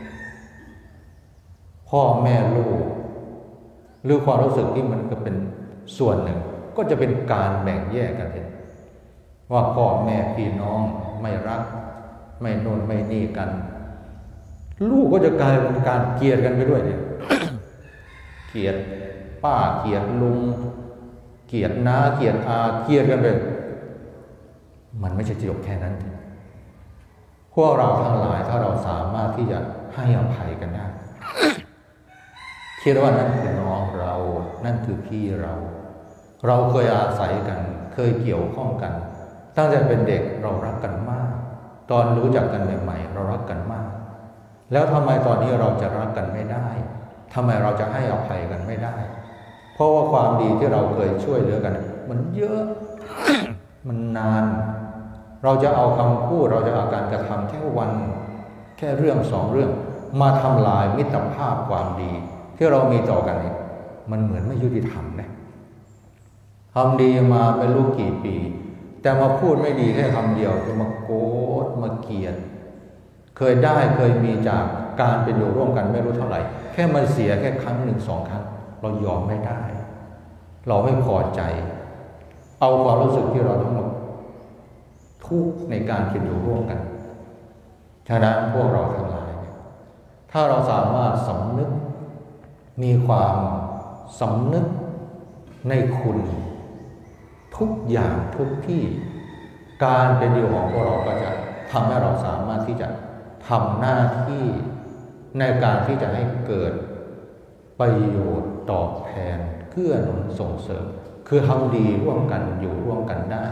พ่อแม่ลูกหรือความรู้สึกที่มันก็เป็นส่วนหนึ่งก็จะเป็นการแบ่งแยกกันเองว่าพ่อแม่พี่น้องไม่รักไม่โน่นไม่นี่กันลูกก็จะกลายเป็นการเกลียดกันไปด้วยเนี่ย เกลียดป้าเกลียดลุงเกลียดน้าเกลียดอาเกลียดกันไปมันไม่ใช่จบแค่นั้นพวกเราทั้งหลายถ้าเราสามารถที่จะให้อภัยกันได้ คิดว่านั่นคือน้องเรานั่นคือพี่เราเราเคยอาศัยกันเคยเกี่ยวข้องกันตั้งแต่เป็นเด็กเรารักกันมากตอนรู้จักกันใหม่ๆเรารักกันมากแล้วทำไมตอนนี้เราจะรักกันไม่ได้ทำไมเราจะให้อภัยกันไม่ได้เพราะว่าความดีที่เราเคยช่วยเหลือกันมันเยอะ มันนานเราจะเอาคำพูดเราจะเอาการกระทำแค่วันแค่เรื่องสองเรื่องมาทำลายมิตรภาพความดีที่เรามีต่อกันนี่มันเหมือนไม่ยุติธรรมนะทำดีมาเป็นลูกกี่ปีแต่มาพูดไม่ดีแค่คำเดียวจะมาโกรธมาเกลียดเคยได้เคยมีจากการเป็นอยู่ร่วมกันไม่รู้เท่าไหร่แค่มันเสียแค่ครั้งหนึ่งสองครั้งเรายอมไม่ได้เราไม่พอใจเอาความรู้สึกที่เราทั้งหมดทุกข์ในการเป็นอยู่ร่วมกันฉะนั้นพวกเราทั้งหลายเนี่ยถ้าเราสามารถสำนึกมีความสำนึกในคุณทุกอย่างทุกที่การเป็นอยู่ของพวกเราก็จะทำให้เราสามารถที่จะทำหน้าที่ในการที่จะให้เกิดประโยชน์ตอบแทนเกื้อหนุนส่งเสริมคือทำดีร่วมกันอยู่ร่วมกันได้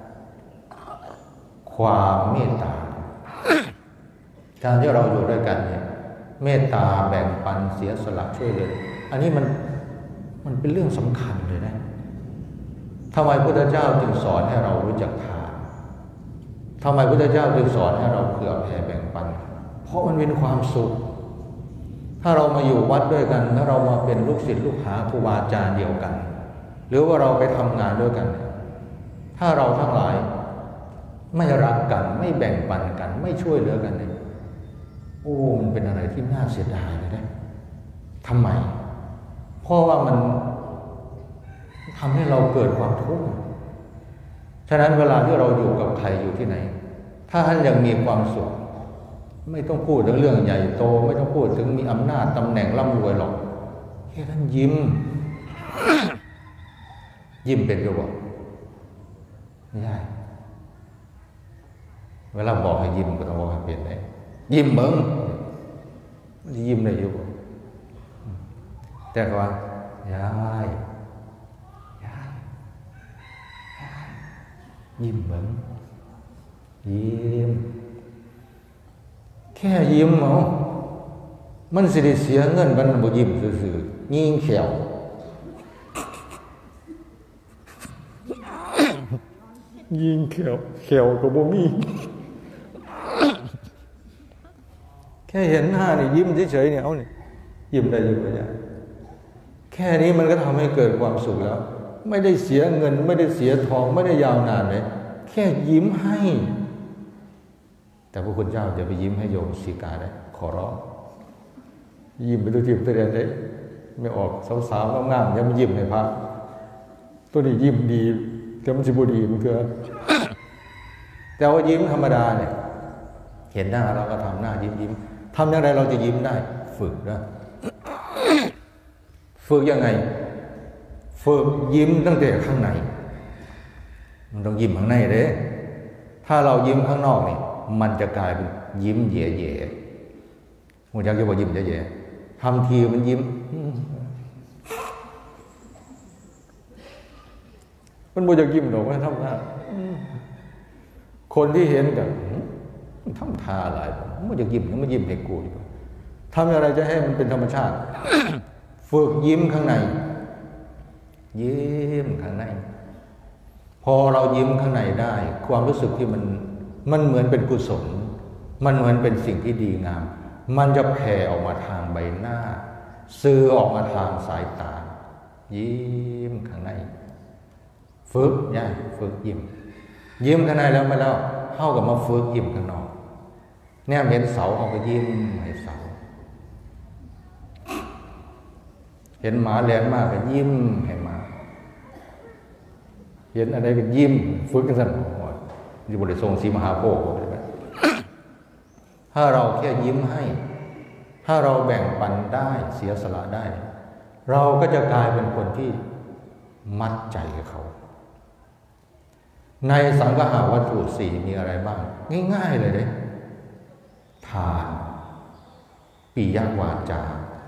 ความเมตตาการที่เราอยู่ด้วยกันเนี่ยเมตตาแบ่งปันเสียสละช่วยเหลืออันนี้มันมันเป็นเรื่องสำคัญเลยนะทำไมพุทธเจ้าจึงสอนให้เรารู้จักทานทำไมพุทธเจ้าจึงสอนให้เราเผื่อแผ่แบ่งปันเพราะมันเป็นความสุขถ้าเรามาอยู่วัดด้วยกันถ้าเรามาเป็นลูกศิษย์ลูกหาครูบาอาจารย์เดียวกันหรือว่าเราไปทำงานด้วยกันถ้าเราทั้งหลายไม่รักกันไม่แบ่งปันกันไม่ช่วยเหลือกันเนี่ยโอ้มันเป็นอะไรที่น่าเสียดายเลยนะทำไมเพราะว่ามันทำให้เราเกิดความทุกข์ฉะนั้นเวลาที่เราอยู่กับใครอยู่ที่ไหนถ้าท่านยังมีความสุขไม่ต้องพูดถึงเรื่องใหญ่โตไม่ต้องพูดถึงมีอำนาจตำแหน่งร่ำรวยหรอกแค่ท่านยิ้ม ยิ้มเป็นก็บอกไม่ได้เวลาบอกให้ยิ้มก็ต้องบอกให้เป็นได้ยิ้มมึงมันจะยิ้มได้อยู่บ่แต่ก็ว่ายายยายยิ้มมึงยิ้มแค่ยิ้มเอามันสิได้เสียเงินมันบ่ยิ้มซื่อๆยิงแขวยิงแขวแขวก็บ่มีแค่เห็นหน้านี่ยิ้มเฉยๆเนี่ยเอานี่ยิ้มได้อยู่บ่เนี่ยแค่นี้มันก็ทำให้เกิดความสุขแล้วไม่ได้เสียเงินไม่ได้เสียทองไม่ได้ยาวนานเลยแค่ยิ้มให้แต่พระคุณเจ้าจะไปยิ้มให้โยมสีกาได้ขอร้องยิ้มไปดูทิพย์ตัวเดียวได้ไม่ออกสาวๆงามๆอย่ามายิ้มในพระตัวนี้ยิ้มดีแต่มันสิบ่ดีมันคือ แต่ว่ายิ้มธรรมดาเนี่ยเห็นหน้าเราก็ทำหน้ายิ้มยิ้มทำอย่างไรเราจะยิ้มได้ฝึกนะ ฝึกยังไงฝึกยิ้มตั้งแต่ข้างในมันต้องยิ้มข้างในเด้ถ้าเรายิ้มข้างนอกนี่มันจะกลายเป็นยิ้มแย่ๆผมอยากจะบอกยิ้มแย่ๆทำทีมันยิ้มมันบ่อยากยิ้มดอกมันทำท่าคนที่เห็นกันทำท่าอะไรมันบ่อยากยิ้มมันยิ้มให้กูทำอะไรจะให้มันเป็นธรรมชาติ ฝึกยิ้มข้างในยิ้มข้างในพอเรายิ้มข้างในได้ความรู้สึกที่มันมันเหมือนเป็นกุศลมันเหมือนเป็นสิ่งที่ดีงามมันจะแผ่ออกมาทางใบหน้าสื่อออกมาทางสายตายิ้มข้างในฝึกย่าฝึกยิ้มยิ้มข้างในแล้วมาแล้วเข้ากับมาฝึกยิ้มข้างนอกเนี่ยเห็นเสาเอาไปยิ้มให้เสาเห็นหมาแหลมมากก็ยิ้มให้หมาเห็นอะไรก็ยิ้มฝึกกันสั่นอยู่บริทรงสีมหาโพธิ์ถ้าเราแค่ยิ้มให้ถ้าเราแบ่งปันได้เสียสละได้เราก็จะกลายเป็นคนที่มัดใจเขา ในสังฆาวัตถุสี่มีอะไรบ้างง่ายๆเลยเด้ทานปิยวาจา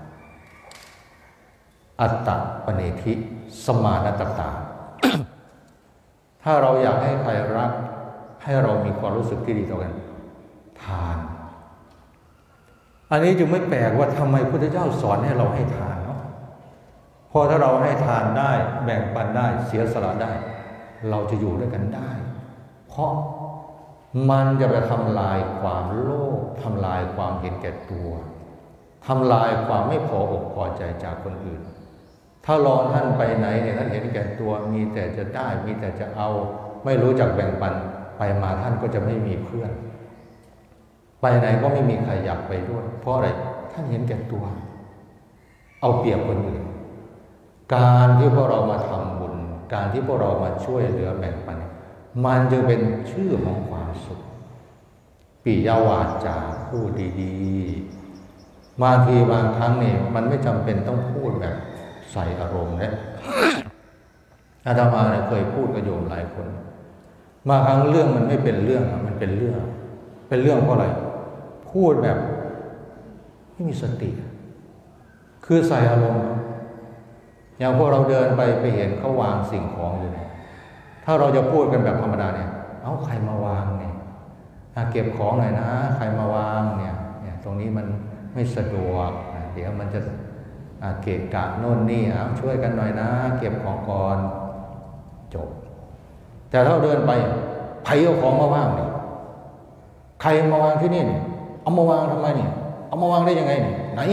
อัตตปเนธิสมานัตตา ถ้าเราอยากให้ใครรักให้เรามีความรู้สึกที่ดีต่อกันทานอันนี้จึงไม่แปลกว่าทำไมพระพุทธเจ้าสอนให้เราให้ทานเนาะพอถ้าเราให้ทานได้แบ่งปันได้เสียสละได้เราจะอยู่ด้วยกันได้เพราะมันจะไปทำลายความโลภทำลายความเห็นแก่ตัวทำลายความไม่พออกพอใจจากคนอื่นถ้าลองท่านไปไหนเนี่ยท่านเห็นแก่ตัวมีแต่จะได้มีแต่จะเอาไม่รู้จักแบ่งปันไปมาท่านก็จะไม่มีเพื่อนไปไหนก็ไม่มีใครอยากไปด้วยเพราะอะไรท่านเห็นแก่ตัวเอาเปรียบคนอื่นการที่พวกเรามาทำบุญการที่พวกเรามาช่วยเหลือแบ่งปันมันจึงเป็นชื่อของความสุขปิยวาจาพูดดีๆบางทีบางครั้งเนี่ยมันไม่จำเป็นต้องพูดแบบใส่อารมณ์นะอาตมาเนี่ยเคยพูดกับโยมหลายคนบางครั้งเรื่องมันไม่เป็นเรื่องมันเป็นเรื่องเป็นเรื่องเพราะอะไรพูดแบบไม่มีสติคือใส่อารมณ์อย่างพวกเราเดินไปไปเห็นเขาวางสิ่งของอยู่เนี่ยถ้าเราจะพูดกันแบบธรรมดาเนี่ยเอ้าใครมาวางเนี่ยเก็บของหน่อยนะใครมาวางเนี่ยเนี่ยตรงนี้มันไม่สะดวกเดี๋ยวมันจะเกะกะโน่นนี่เอาช่วยกันหน่อยนะเก็บของก่อนจบแต่ถ้าเดินไปใครเอาของมาวางเนี่ยใครมาวางที่นี่เนี่ยเอามาวางทำไมเนี่ยเอามาวางได้ยังไงเนี่ยไหน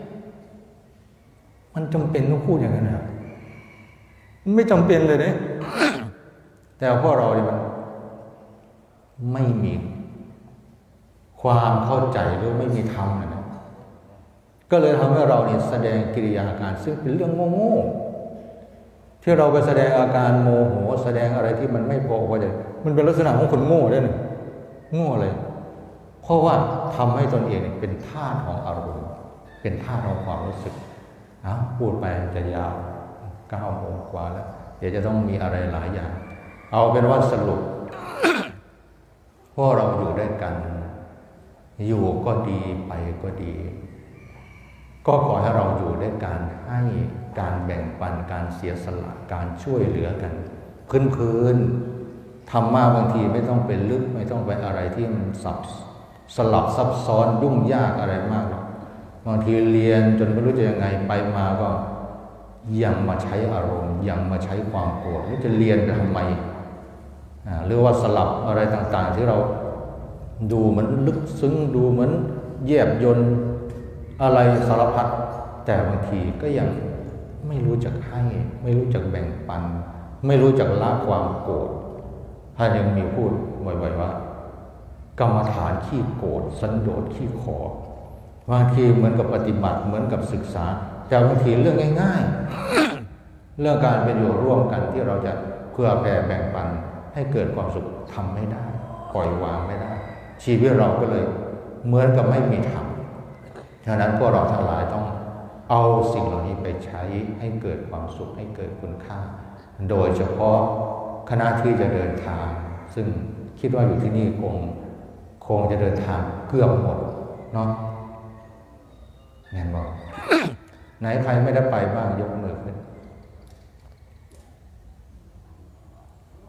มันจำเป็นต้องพูดอย่างนั้นนะมันไม่จำเป็นเลยเนี่ยแต่พวกเราเนี่ยมันไม่มีความเข้าใจหรือไม่มีธรรมนะก็เลยทำให้เราเนี่ยแสดงกิริยาการซึ่งเป็นเรื่องโง่ๆที่เราไปแสดงอาการโมโหแสดงอะไรที่มันไม่พอว่าจะมันเป็นลักษณะของคนโง่ด้วยนะโง่เลยเพราะว่าทำให้ตนเองเป็นทาสของอารมณ์เป็นทาสของความรู้สึกอ้าวพูดไปจะยาวเก้าโมงกว่าแล้วเดี๋ยวจะต้องมีอะไรหลายอย่างเอาเป็นว่าสรุป พวกเราอยู่ด้วยกันอยู่ก็ดีไปก็ดีก็ขอให้เราอยู่ด้วยการให้การแบ่งปันการเสียสละการช่วยเหลือกันพื้นๆธรรมะบางทีไม่ต้องเป็นลึกไม่ต้องไปอะไรที่มันซับสลับซับซ้อนยุ่งยากอะไรมากหรอกบางทีเรียนจนไม่รู้จะยังไงไปมาก็ยังมาใช้อารมณ์ยังมาใช้ความโกรธจะเรียนไปทำไมหรือว่าสลับอะไรต่างๆที่เราดูเหมือนลึกซึ้งดูเหมือนแยบยลอะไรสารพัดแต่บางทีก็ยังไม่รู้จักให้ไม่รู้จักแบ่งปันไม่รู้จักละความโกรธท่านยังมีพูดบ่อยๆว่ากรรมฐานขี้โกรธสันโดษขี้ขอบางทีเหมือนกับปฏิบัติเหมือนกับศึกษาแต่บางทีเรื่องง่ายๆ เรื่องการเป็นอยู่ร่วมกันที่เราจะเพื่อแผ่แบ่งปันให้เกิดความสุขทำไม่ได้ปล่อยวางไม่ได้ชีวิตเราก็เลยเหมือนกับไม่มีธรรมฉะนั้นพวกเราทั้งหลายต้องเอาสิ่งเหล่านี้ไปใช้ให้เกิดความสุขให้เกิดคุณค่าโดยเฉพาะคณะที่จะเดินทางซึ่งคิดว่าอยู่ที่นี่คงคงจะเดินทางเกือบหมดเนาะแม่นบอก ไหนใครไม่ได้ไปบ้างยกมือขึ้น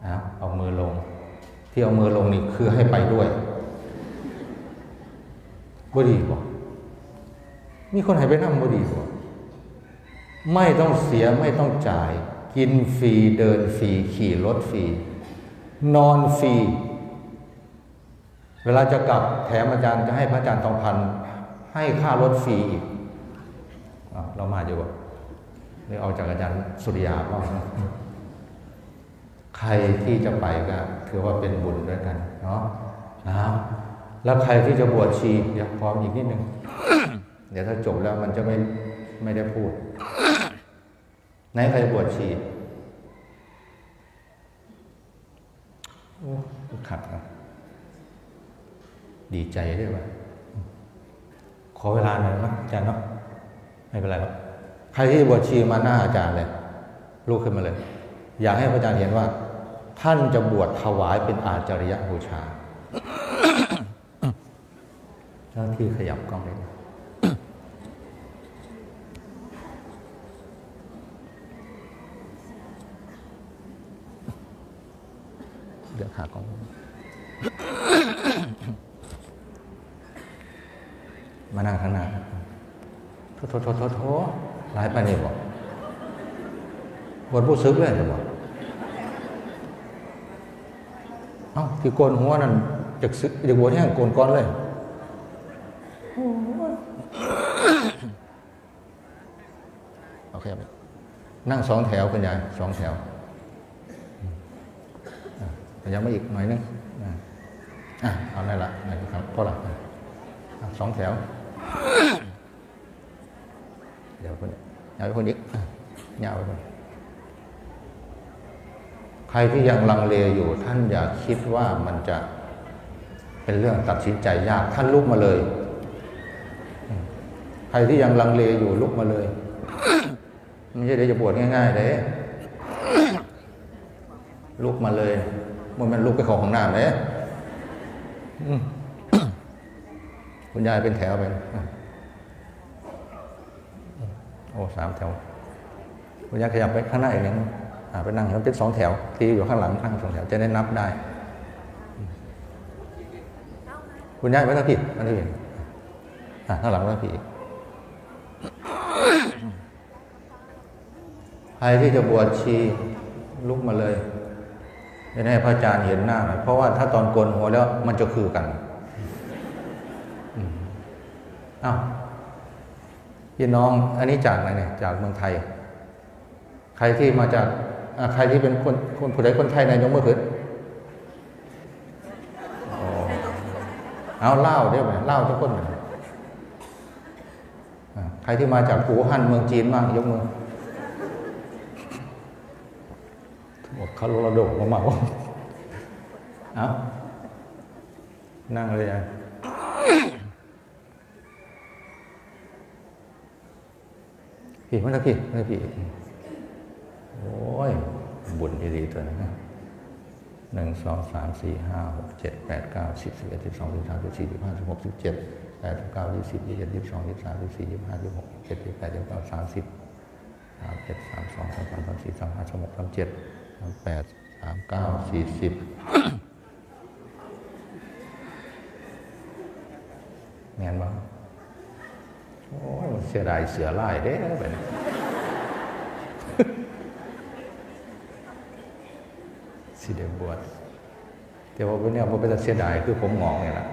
เอาเอามือลงที่เอามือลงนี่คือให้ไปด้วยบ่ดีบ่มีคนให้ไปนั่งบ่ดีบ่ไม่ต้องเสียไม่ต้องจ่ายกินฟรีเดินฟรีขี่รถฟรีนอนฟรีเวลาจะกลับแถมอาจารย์จะให้พระอาจารย์ทองพันให้ค่ารถฟรีอีกเรามาอยู่บ่เลยออกจากอาจารย์สุริยาบ้างใครที่จะไปก็ถือว่าเป็นบุญด้วยกันเนาะนะครับแล้วใครที่จะบวชชีเดี๋ยวพร้อมอีกนิดนึง เดี๋ยวถ้าจบแล้วมันจะไม่ไม่ได้พูดไหนใครบวชชีโอ้ขัดนะดีใจด้วยวะขอเวลาหน่อยนะอาจารย์เนาะไม่เป็นไรหรอกใครที่บวชชีมาหน้าอาจารย์เลยลุกขึ้นมาเลยอยากให้พระอาจารย์เห็นว่าท่านจะบวชถวายเป็นอาจาริยบูชาเจ้าที่ขยับกล้องเลยเดี๋ยวหากล้องมานั่งข้างหน้าโทษโทษโทษโทษโทษหลายไปนี่บอกบวชผู้ซึกเลยจะบอกเอ้าที่โกนหัวนั่นจากซึกจากบวชแห้งโกนก้อนเลยโอเคไปนั่งสองแถวคุณยายสองแถวยังไม่อีกหน่อยนึงอ่ะเอาได้ละนะครับพอละสองแถวเดี๋ยวคนยาวไปคนอีกยาวไปคนใครที่ยังลังเลอยู่ท่านอย่าคิดว่ามันจะเป็นเรื่องตัดสินใจยากท่านลุกมาเลยใครที่ยังลังเลอยู่ลุกมาเลยไม่ใช่เดี๋ยวจะบวชง่ายๆเลยลุกมาเลยมันมันลุกไปของของหน้าเลยคุณยายเป็นแถวไปโอ้สามแถวคุณยายขยับไปข้างหน้าอีกนิดนึงไปนั่งแล้วเป็นสองแถวที่อยู่ข้างหลังนั่งสองแถวจะได้นับได้คุณยายไม่ต้องผิดไม่ต้องผิดข้างหลังไม่ต้องผิดใครที่จะบวชชีลุกมาเลยจะให้พระอาจารย์เห็นหน้าเพราะว่าถ้าตอนโกนหัวแล้วมันจะคือกันอ้าวพี่น้องอันนี้จากไหนเนี่ยจากเมืองไทยใครที่มาจากใครที่เป็นคนคนผู้ใดคนไทยในยกมือขึ้นเอาเล่าได้ไหมเล่าทุกคนใครที่มาจากหูฮั่นเมืองจีนมากยกมือหมดเขาระดกมาเมาเอานั่งเลยยายพี่มันนะพี่มันนะพี่โอ้ยบุญดีๆตัวนั้นหนึ่งสองสามสี่ห้าหกเจ็ดแปดเก้าสิบสิบเอ็ดสิบสองสิบสามสิบสี่สิบห้าสิบหกสิบเจ็ดแปดสิบเก้ายี่สิบยี่สิบเอ็ดยี่สิบสองยี่สิบสามยี่สิบสี่ยี่สิบห้ายี่สิบหกเจ็ดยี่สิบแปดยี่สิบเก้าสามสิบสามเจ็ดสามสองสามสามสามสี่สามห้าสามหกสามเจ็ดสามแปดสามเก้าสี่สิบแม่นบ้างโอ้ยเสียดายเสือไล่เด้แบบนี้สิเดบวชแต่ว่าวันนี้ผมเป็นเสียดายคือผมงอกเนี่ยแหละ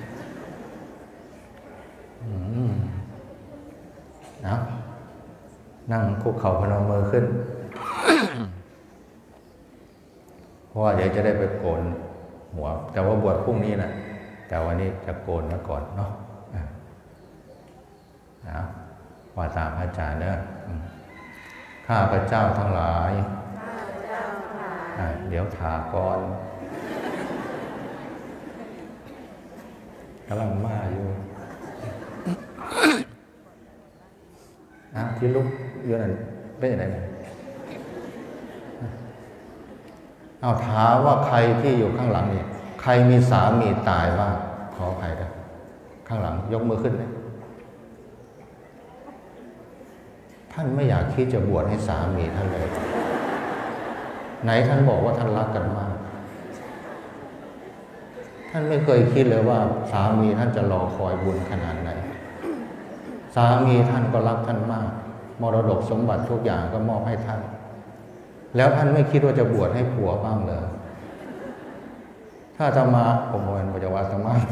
นะนั่งคุกเข่าพนมมือขึ้นเพราะว่าเดี๋ยวจะได้ไปโกนหัวแต่ว่าบวชพรุ่งนี้นะแต่วันนี้จะโกนมาก่อนเนาะนะว่าตามพระอาจารย์เนอะข้าพระเจ้าทั้งหลายเดี๋ยวถาก่อนกำลังมาอยู่นะที่ลุกอยู่นั่นเป็นยังไงเอาถามว่าใครที่อยู่ข้างหลังนี่ใครมีสามีตายบ้างขออภัยนะข้างหลังยกมือขึ้นเลยท่านไม่อยากคิดจะบวชให้สามีท่านเลยไหนท่านบอกว่าท่านรักกันมากท่านไม่เคยคิดเลยว่าสามีท่านจะรอคอยบุญขนาดไหนสามีท่านก็รักท่านมากมรดกสมบัติทุกอย่างก็มอบให้ท่านแล้วท่านไม่คิดว่าจะบวชให้ผัวบ้างเลยถ้าจะมาผมวันปัจจุบันจะมา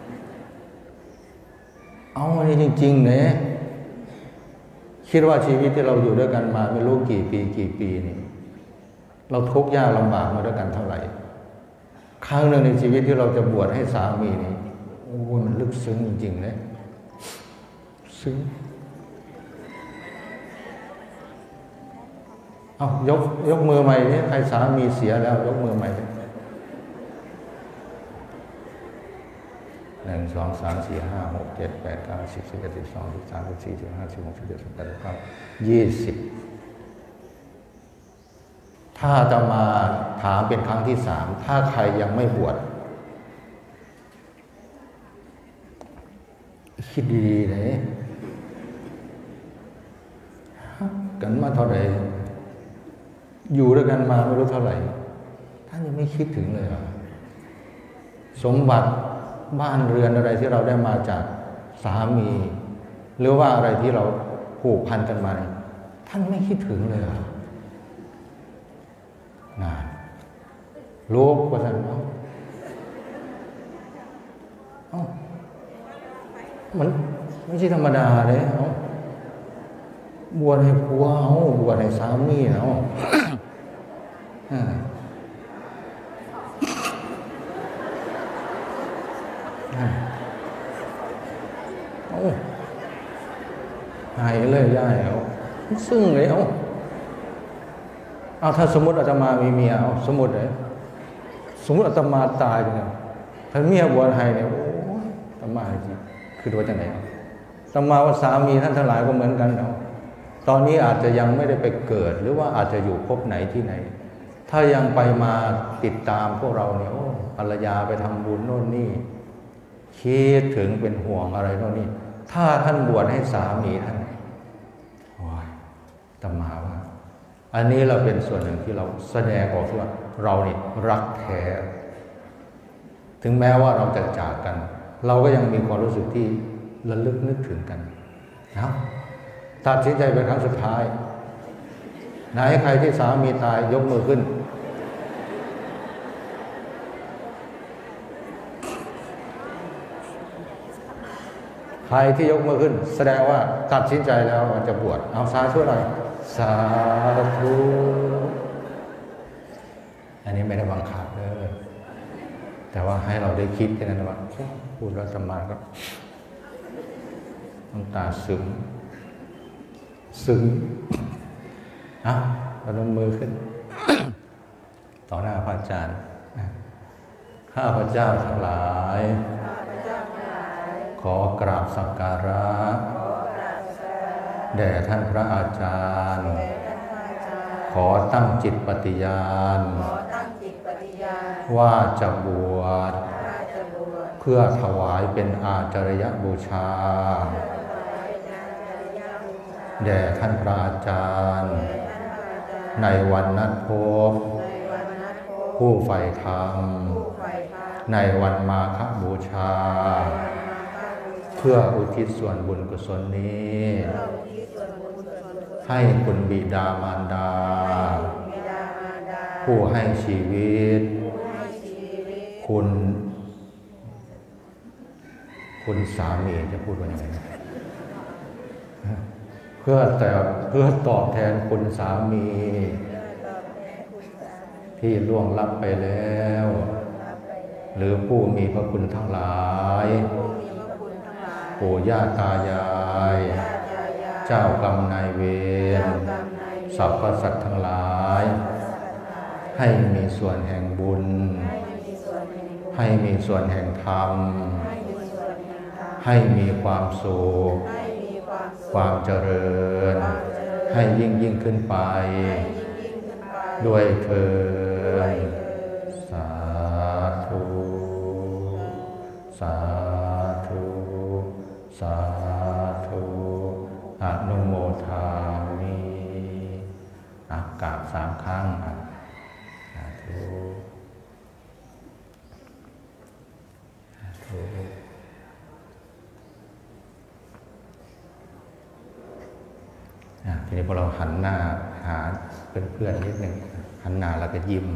เอาอันนี้จริงๆเนี่ยคิดว่าชีวิตที่เราอยู่ด้วยกันมาไม่รู้กี่ปีกี่ปีนี่เราทุกข์ยากลำบากมาด้วยกันเท่าไหร่ครั้งหนึ่งในชีวิตที่เราจะบวชให้สามีนี่โอ้มันลึกซึ้งจริงๆเลยซึ้งเอายกยกมือใหม่นี่ใครสามีเสียแล้วยกมือใหม่หนึ่งสองสามสี่ห้าหกเจ็ดแปดเก้าสิบสิบเอ็ดสิบสองสิบสามสิบสี่สิบห้าสิบหกสิบเจ็ดสิบแปดสิบเก้ายี่สิบถ้าจะมาถามเป็นครั้งที่สามถ้าใครยังไม่บวชคิดดีๆเลยกันมาเท่าไหร่อยู่ด้วยกันมาไม่รู้เท่าไหร่ท่านยังไม่คิดถึงเลยสมบัติบ้านเรือนอะไรที่เราได้มาจากสามีหรือว่าอะไรที่เราผูกพันกันมาท่านไม่คิดถึงเลยนานรู้ว่าท่านเอ้าเอ้ามันไม่ใช่ธรรมดาเลยเอ้าบวชให้ผัวเอ้าบวชให้สามีเอ้าเอาหายเลยย่ายเอาซึ่งเลยเอาเอาถ้าสมมติอาตมามีเมียเอาสมมติเลยสมมติอาตมาตายเนี่ยถ้าเมียบวชให้เนี่ยโอ้อาตมาจริงคือตัวจะไหนอาตมาว่าสามีท่านทั้งหลายก็เหมือนกันเอาตอนนี้อาจจะยังไม่ได้ไปเกิดหรือว่าอาจจะอยู่ภพไหนที่ไหนถ้ายังไปมาติดตามพวกเราเนี่ยโอ้ภรรยาไปทำบุญโน่นนี่คิดถึงเป็นห่วงอะไรโน่นนี่ถ้าท่านบวชให้สามีท่านโอ้ยตมาว่าอันนี้เราเป็นส่วนหนึ่งที่เราแสดงออกว่าเราเนี่ยรักแท้ถึงแม้ว่าเราจะจากกันเราก็ยังมีความรู้สึกที่ระลึกนึกถึงกันนะตัดสินใจเป็นครั้งสุดท้ายไหนใครที่สามีตายยกมือขึ้นใครที่ยกมือขึ้นแสดงว่าตัดสินใจแล้วว่าจะบวชเอาสาธุหน่อยสาธุอันนี้ไม่ได้บังคับเลยแต่ว่าให้เราได้คิดแค่นั้นว่าพูดแล้วสมาก็น้ำตาซึมซึมอ่ะเราลงมือขึ้น ต่อหน้าพระอาจารย์ข้าพเจ้าทั้งหลายขอกราบสักการะแด่ท่านพระอาจารย์ขอตั้งจิตปฏิญาณว่าจะบวชเพื่อถวายเป็นอาจารยบูชาแด่ท่านพระอาจารย์ในวันนัดพบผู้ใฝ่ธรรมในวันมาฆบูชาเพื่ออุทิศส่วนบุญกุศลนี้ให้คุณบิดามารดาผู้ให้ชีวิตคุณคุณสามีจะพูดว่าอย่างไรเพื่อแต่เพื่อตอบแทนคุณสามีที่ล่วงลับไปแล้วหรือผู้มีพระคุณทั้งหลายปู่ย่าตายายเจ้ากรรมนายเวรสรรพสัตว์ทั้งหลายให้มีส่วนแห่งบุญให้มีส่วนแห่งธรรมให้มีความสุขความเจริญให้ยิ่งยิ่งขึ้นไปด้วยเถิดสาธุสาธุสาธุอนุโมทามิอากราบสามครั้งนี้พอเราหันหน้าหาเพื่อนๆนิดหนึ่งหันหน้าแล้วก็ยิ้ม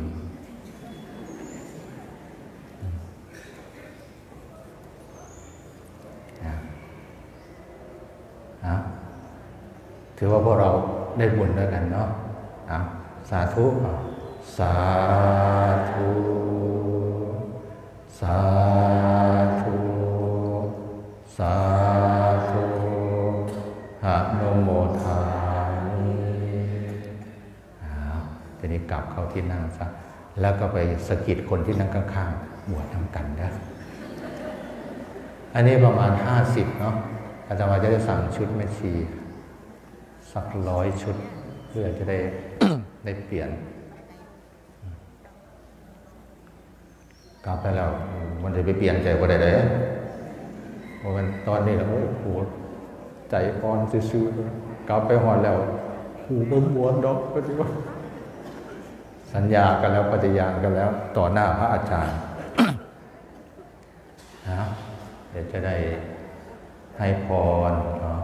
นะถือว่าพวกเราได้บุญด้วยกันเนาะสาธุสาธุสาธุสาธุหะโนโมทามิทีนี้กลับเข้าที่นั่งซะแล้วก็ไปสะกิดคนที่นั่งข้างๆบวชทำกันนะอันนี้ประมาณห้าสิบเนาะอาจารย์จะได้สั่งชุดแม่ชีสักร้อยชุดเพื่อจะได้ ได้เปลี่ยนกลับไปแล้วมันจะไปเปลี่ยนใจว่าได้เลยเพราะมันตอนนี้เราโอ้โหใจอ่อนซื่อๆกลับไปหอดแล้วหูไปบวชดอกปฏิวัติสัญญากันแล้วปฏิญาณกันแล้วต่อหน้าพระอาจารย์นะเดี๋ยวจะได้ให้พรเนาะ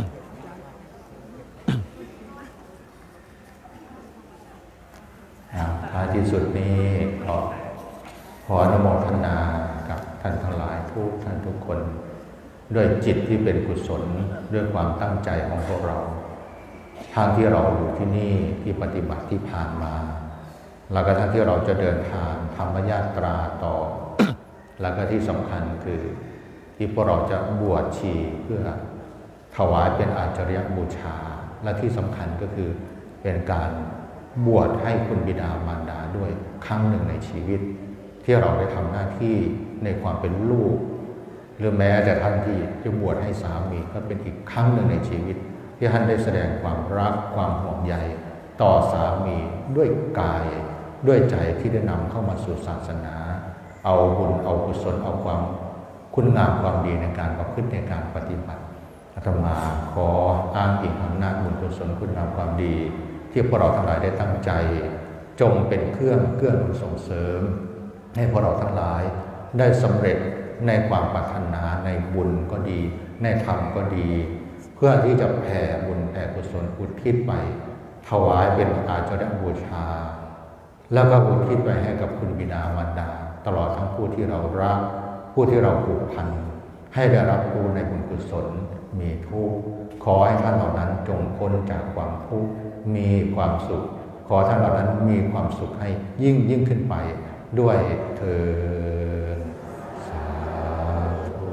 ท้ายที่สุดนี้ขอขออนุโมทนากับท่านทั้งหลายทุกท่านทุกคนด้วยจิตที่เป็นกุศลด้วยความตั้งใจของพวกเราทางที่เราอยู่ที่นี่ที่ปฏิบัติที่ผ่านมาแล้วก็ทั้งที่เราจะเดินทางธรรมญาตราต่อ แล้วก็ที่สำคัญคือที่พวกเราจะบวชชีเพื่อถวายเป็นอาจารยบูชาและที่สำคัญก็คือเป็นการบวชให้คุณบิดามารดาด้วยครั้งหนึ่งในชีวิตที่เราได้ทำหน้าที่ในความเป็นลูกหรือแม้แต่ท่านที่จะบวชให้สามีก็เป็นอีกครั้งหนึ่งในชีวิตที่ท่านได้แสดงความรักความห่วงใยต่อสามีด้วยกายด้วยใจที่ได้นำเข้ามาสู่ศาสนาเอาบุญเอากุศลเอาความคุณงามความดีในการประพฤติในการปฏิบัติอาตมาขออ้างอิงอำนาจบุญกุศลคุณงามความดีที่พวกเราทั้งหลายได้ตั้งใจจงเป็นเครื่องเกื้อหนุนส่งเสริมให้พวกเราทั้งหลายได้สำเร็จในความปรารถนาในบุญก็ดีในธรรมก็ดีเพื่อที่จะแผ่บุญแผ่กุศลอุทิศไปถวายเป็นอาจารยบูชาแล้วก็อุทิศไปให้กับคุณบิดามารดาตลอดทั้งผู้ที่เรารักผู้ที่เราผูกพันให้ได้รับรู้ในบุญกุศลมีทุกข์ขอให้ท่านเหล่านั้นจงพ้นจากความทุกข์มีความสุขขอท่านเหล่านั้นมีความสุขให้ยิ่งยิ่งขึ้นไปด้วยเถิดสาธุ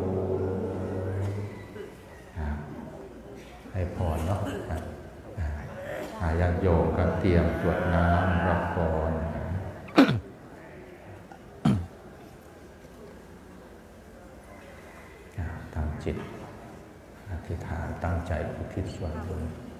ให้พรเนาะญาติโยมก็เตรียมตรวจน้ำรับพรทำจิตอธิษฐานตั้งใจอุทิศส่วนบุญ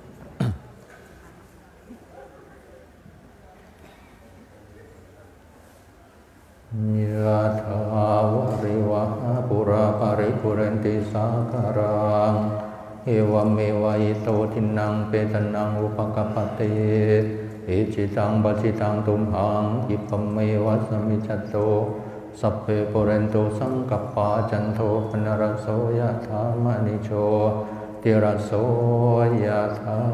ยะถาวริวหาปุราปริปุเรนติสาคารังเอวเมวะอิโตทินังเปตนังอุปกปปติอิจิตังปจิตังตุมหังอิปเมวะสมิจจโตสัพเพปุเรนโตสังกัปปะจันโทปนรสโสยะถามณิโชติรสโสยะถา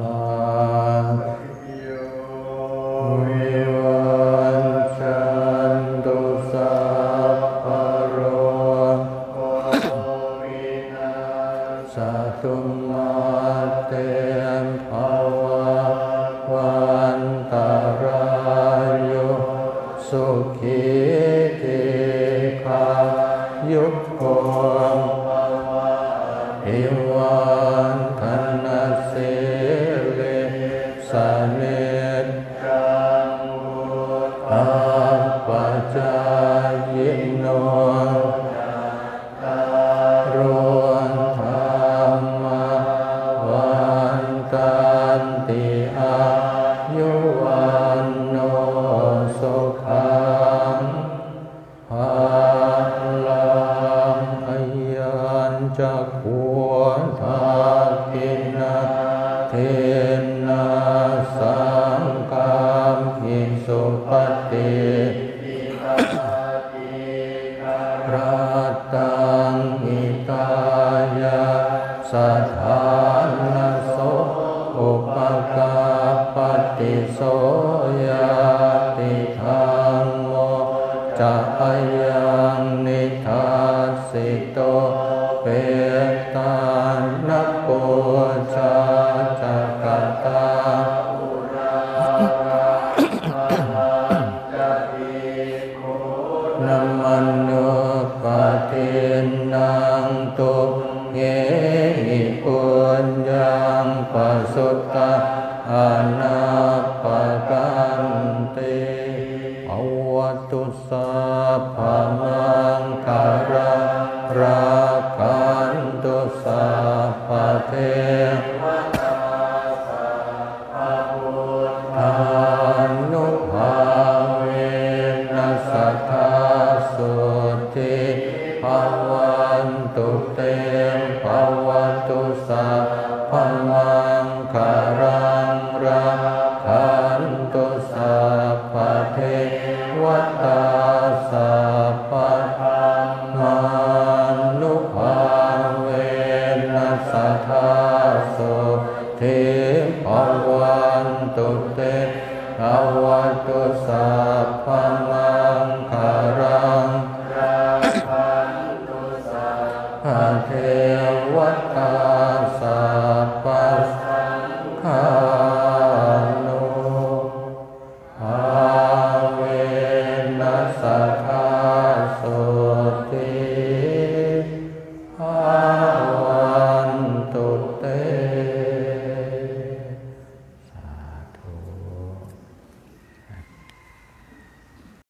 วิวันจันตุสัพพะโรโควินาศตุมาเตภวัวันตรายโยสุขียุคโกอิวันธนาสิลิสเนจังอัปปจายโนรวนธรรมวันตันติอายุวันโนสุขังจักขัวทากินาเทนะสังกามหิสุปฏิรัตตังอิตายะสถานะโสอุปกยังนิทัสสิโตเปตานัโกชาจักตานัมมันโนปฏินังตุเยหิปุญญังปัสสุตตาอนาปกันติอวัตตุสัพพมังคาราราคันตุสัพพเทวตาสัพพพุทธานุภาเวนัสสัทธาสุทิภวันตุเตภวันตุสัพพมังคารังราคันตุสัพพเทวตาสัพพมานุภาเวนัสสัทธาสุทิภวันตุเตภวันตุสัพพมังคารังเทวตาสัพพสังฆานุภาเวนัสสัทธ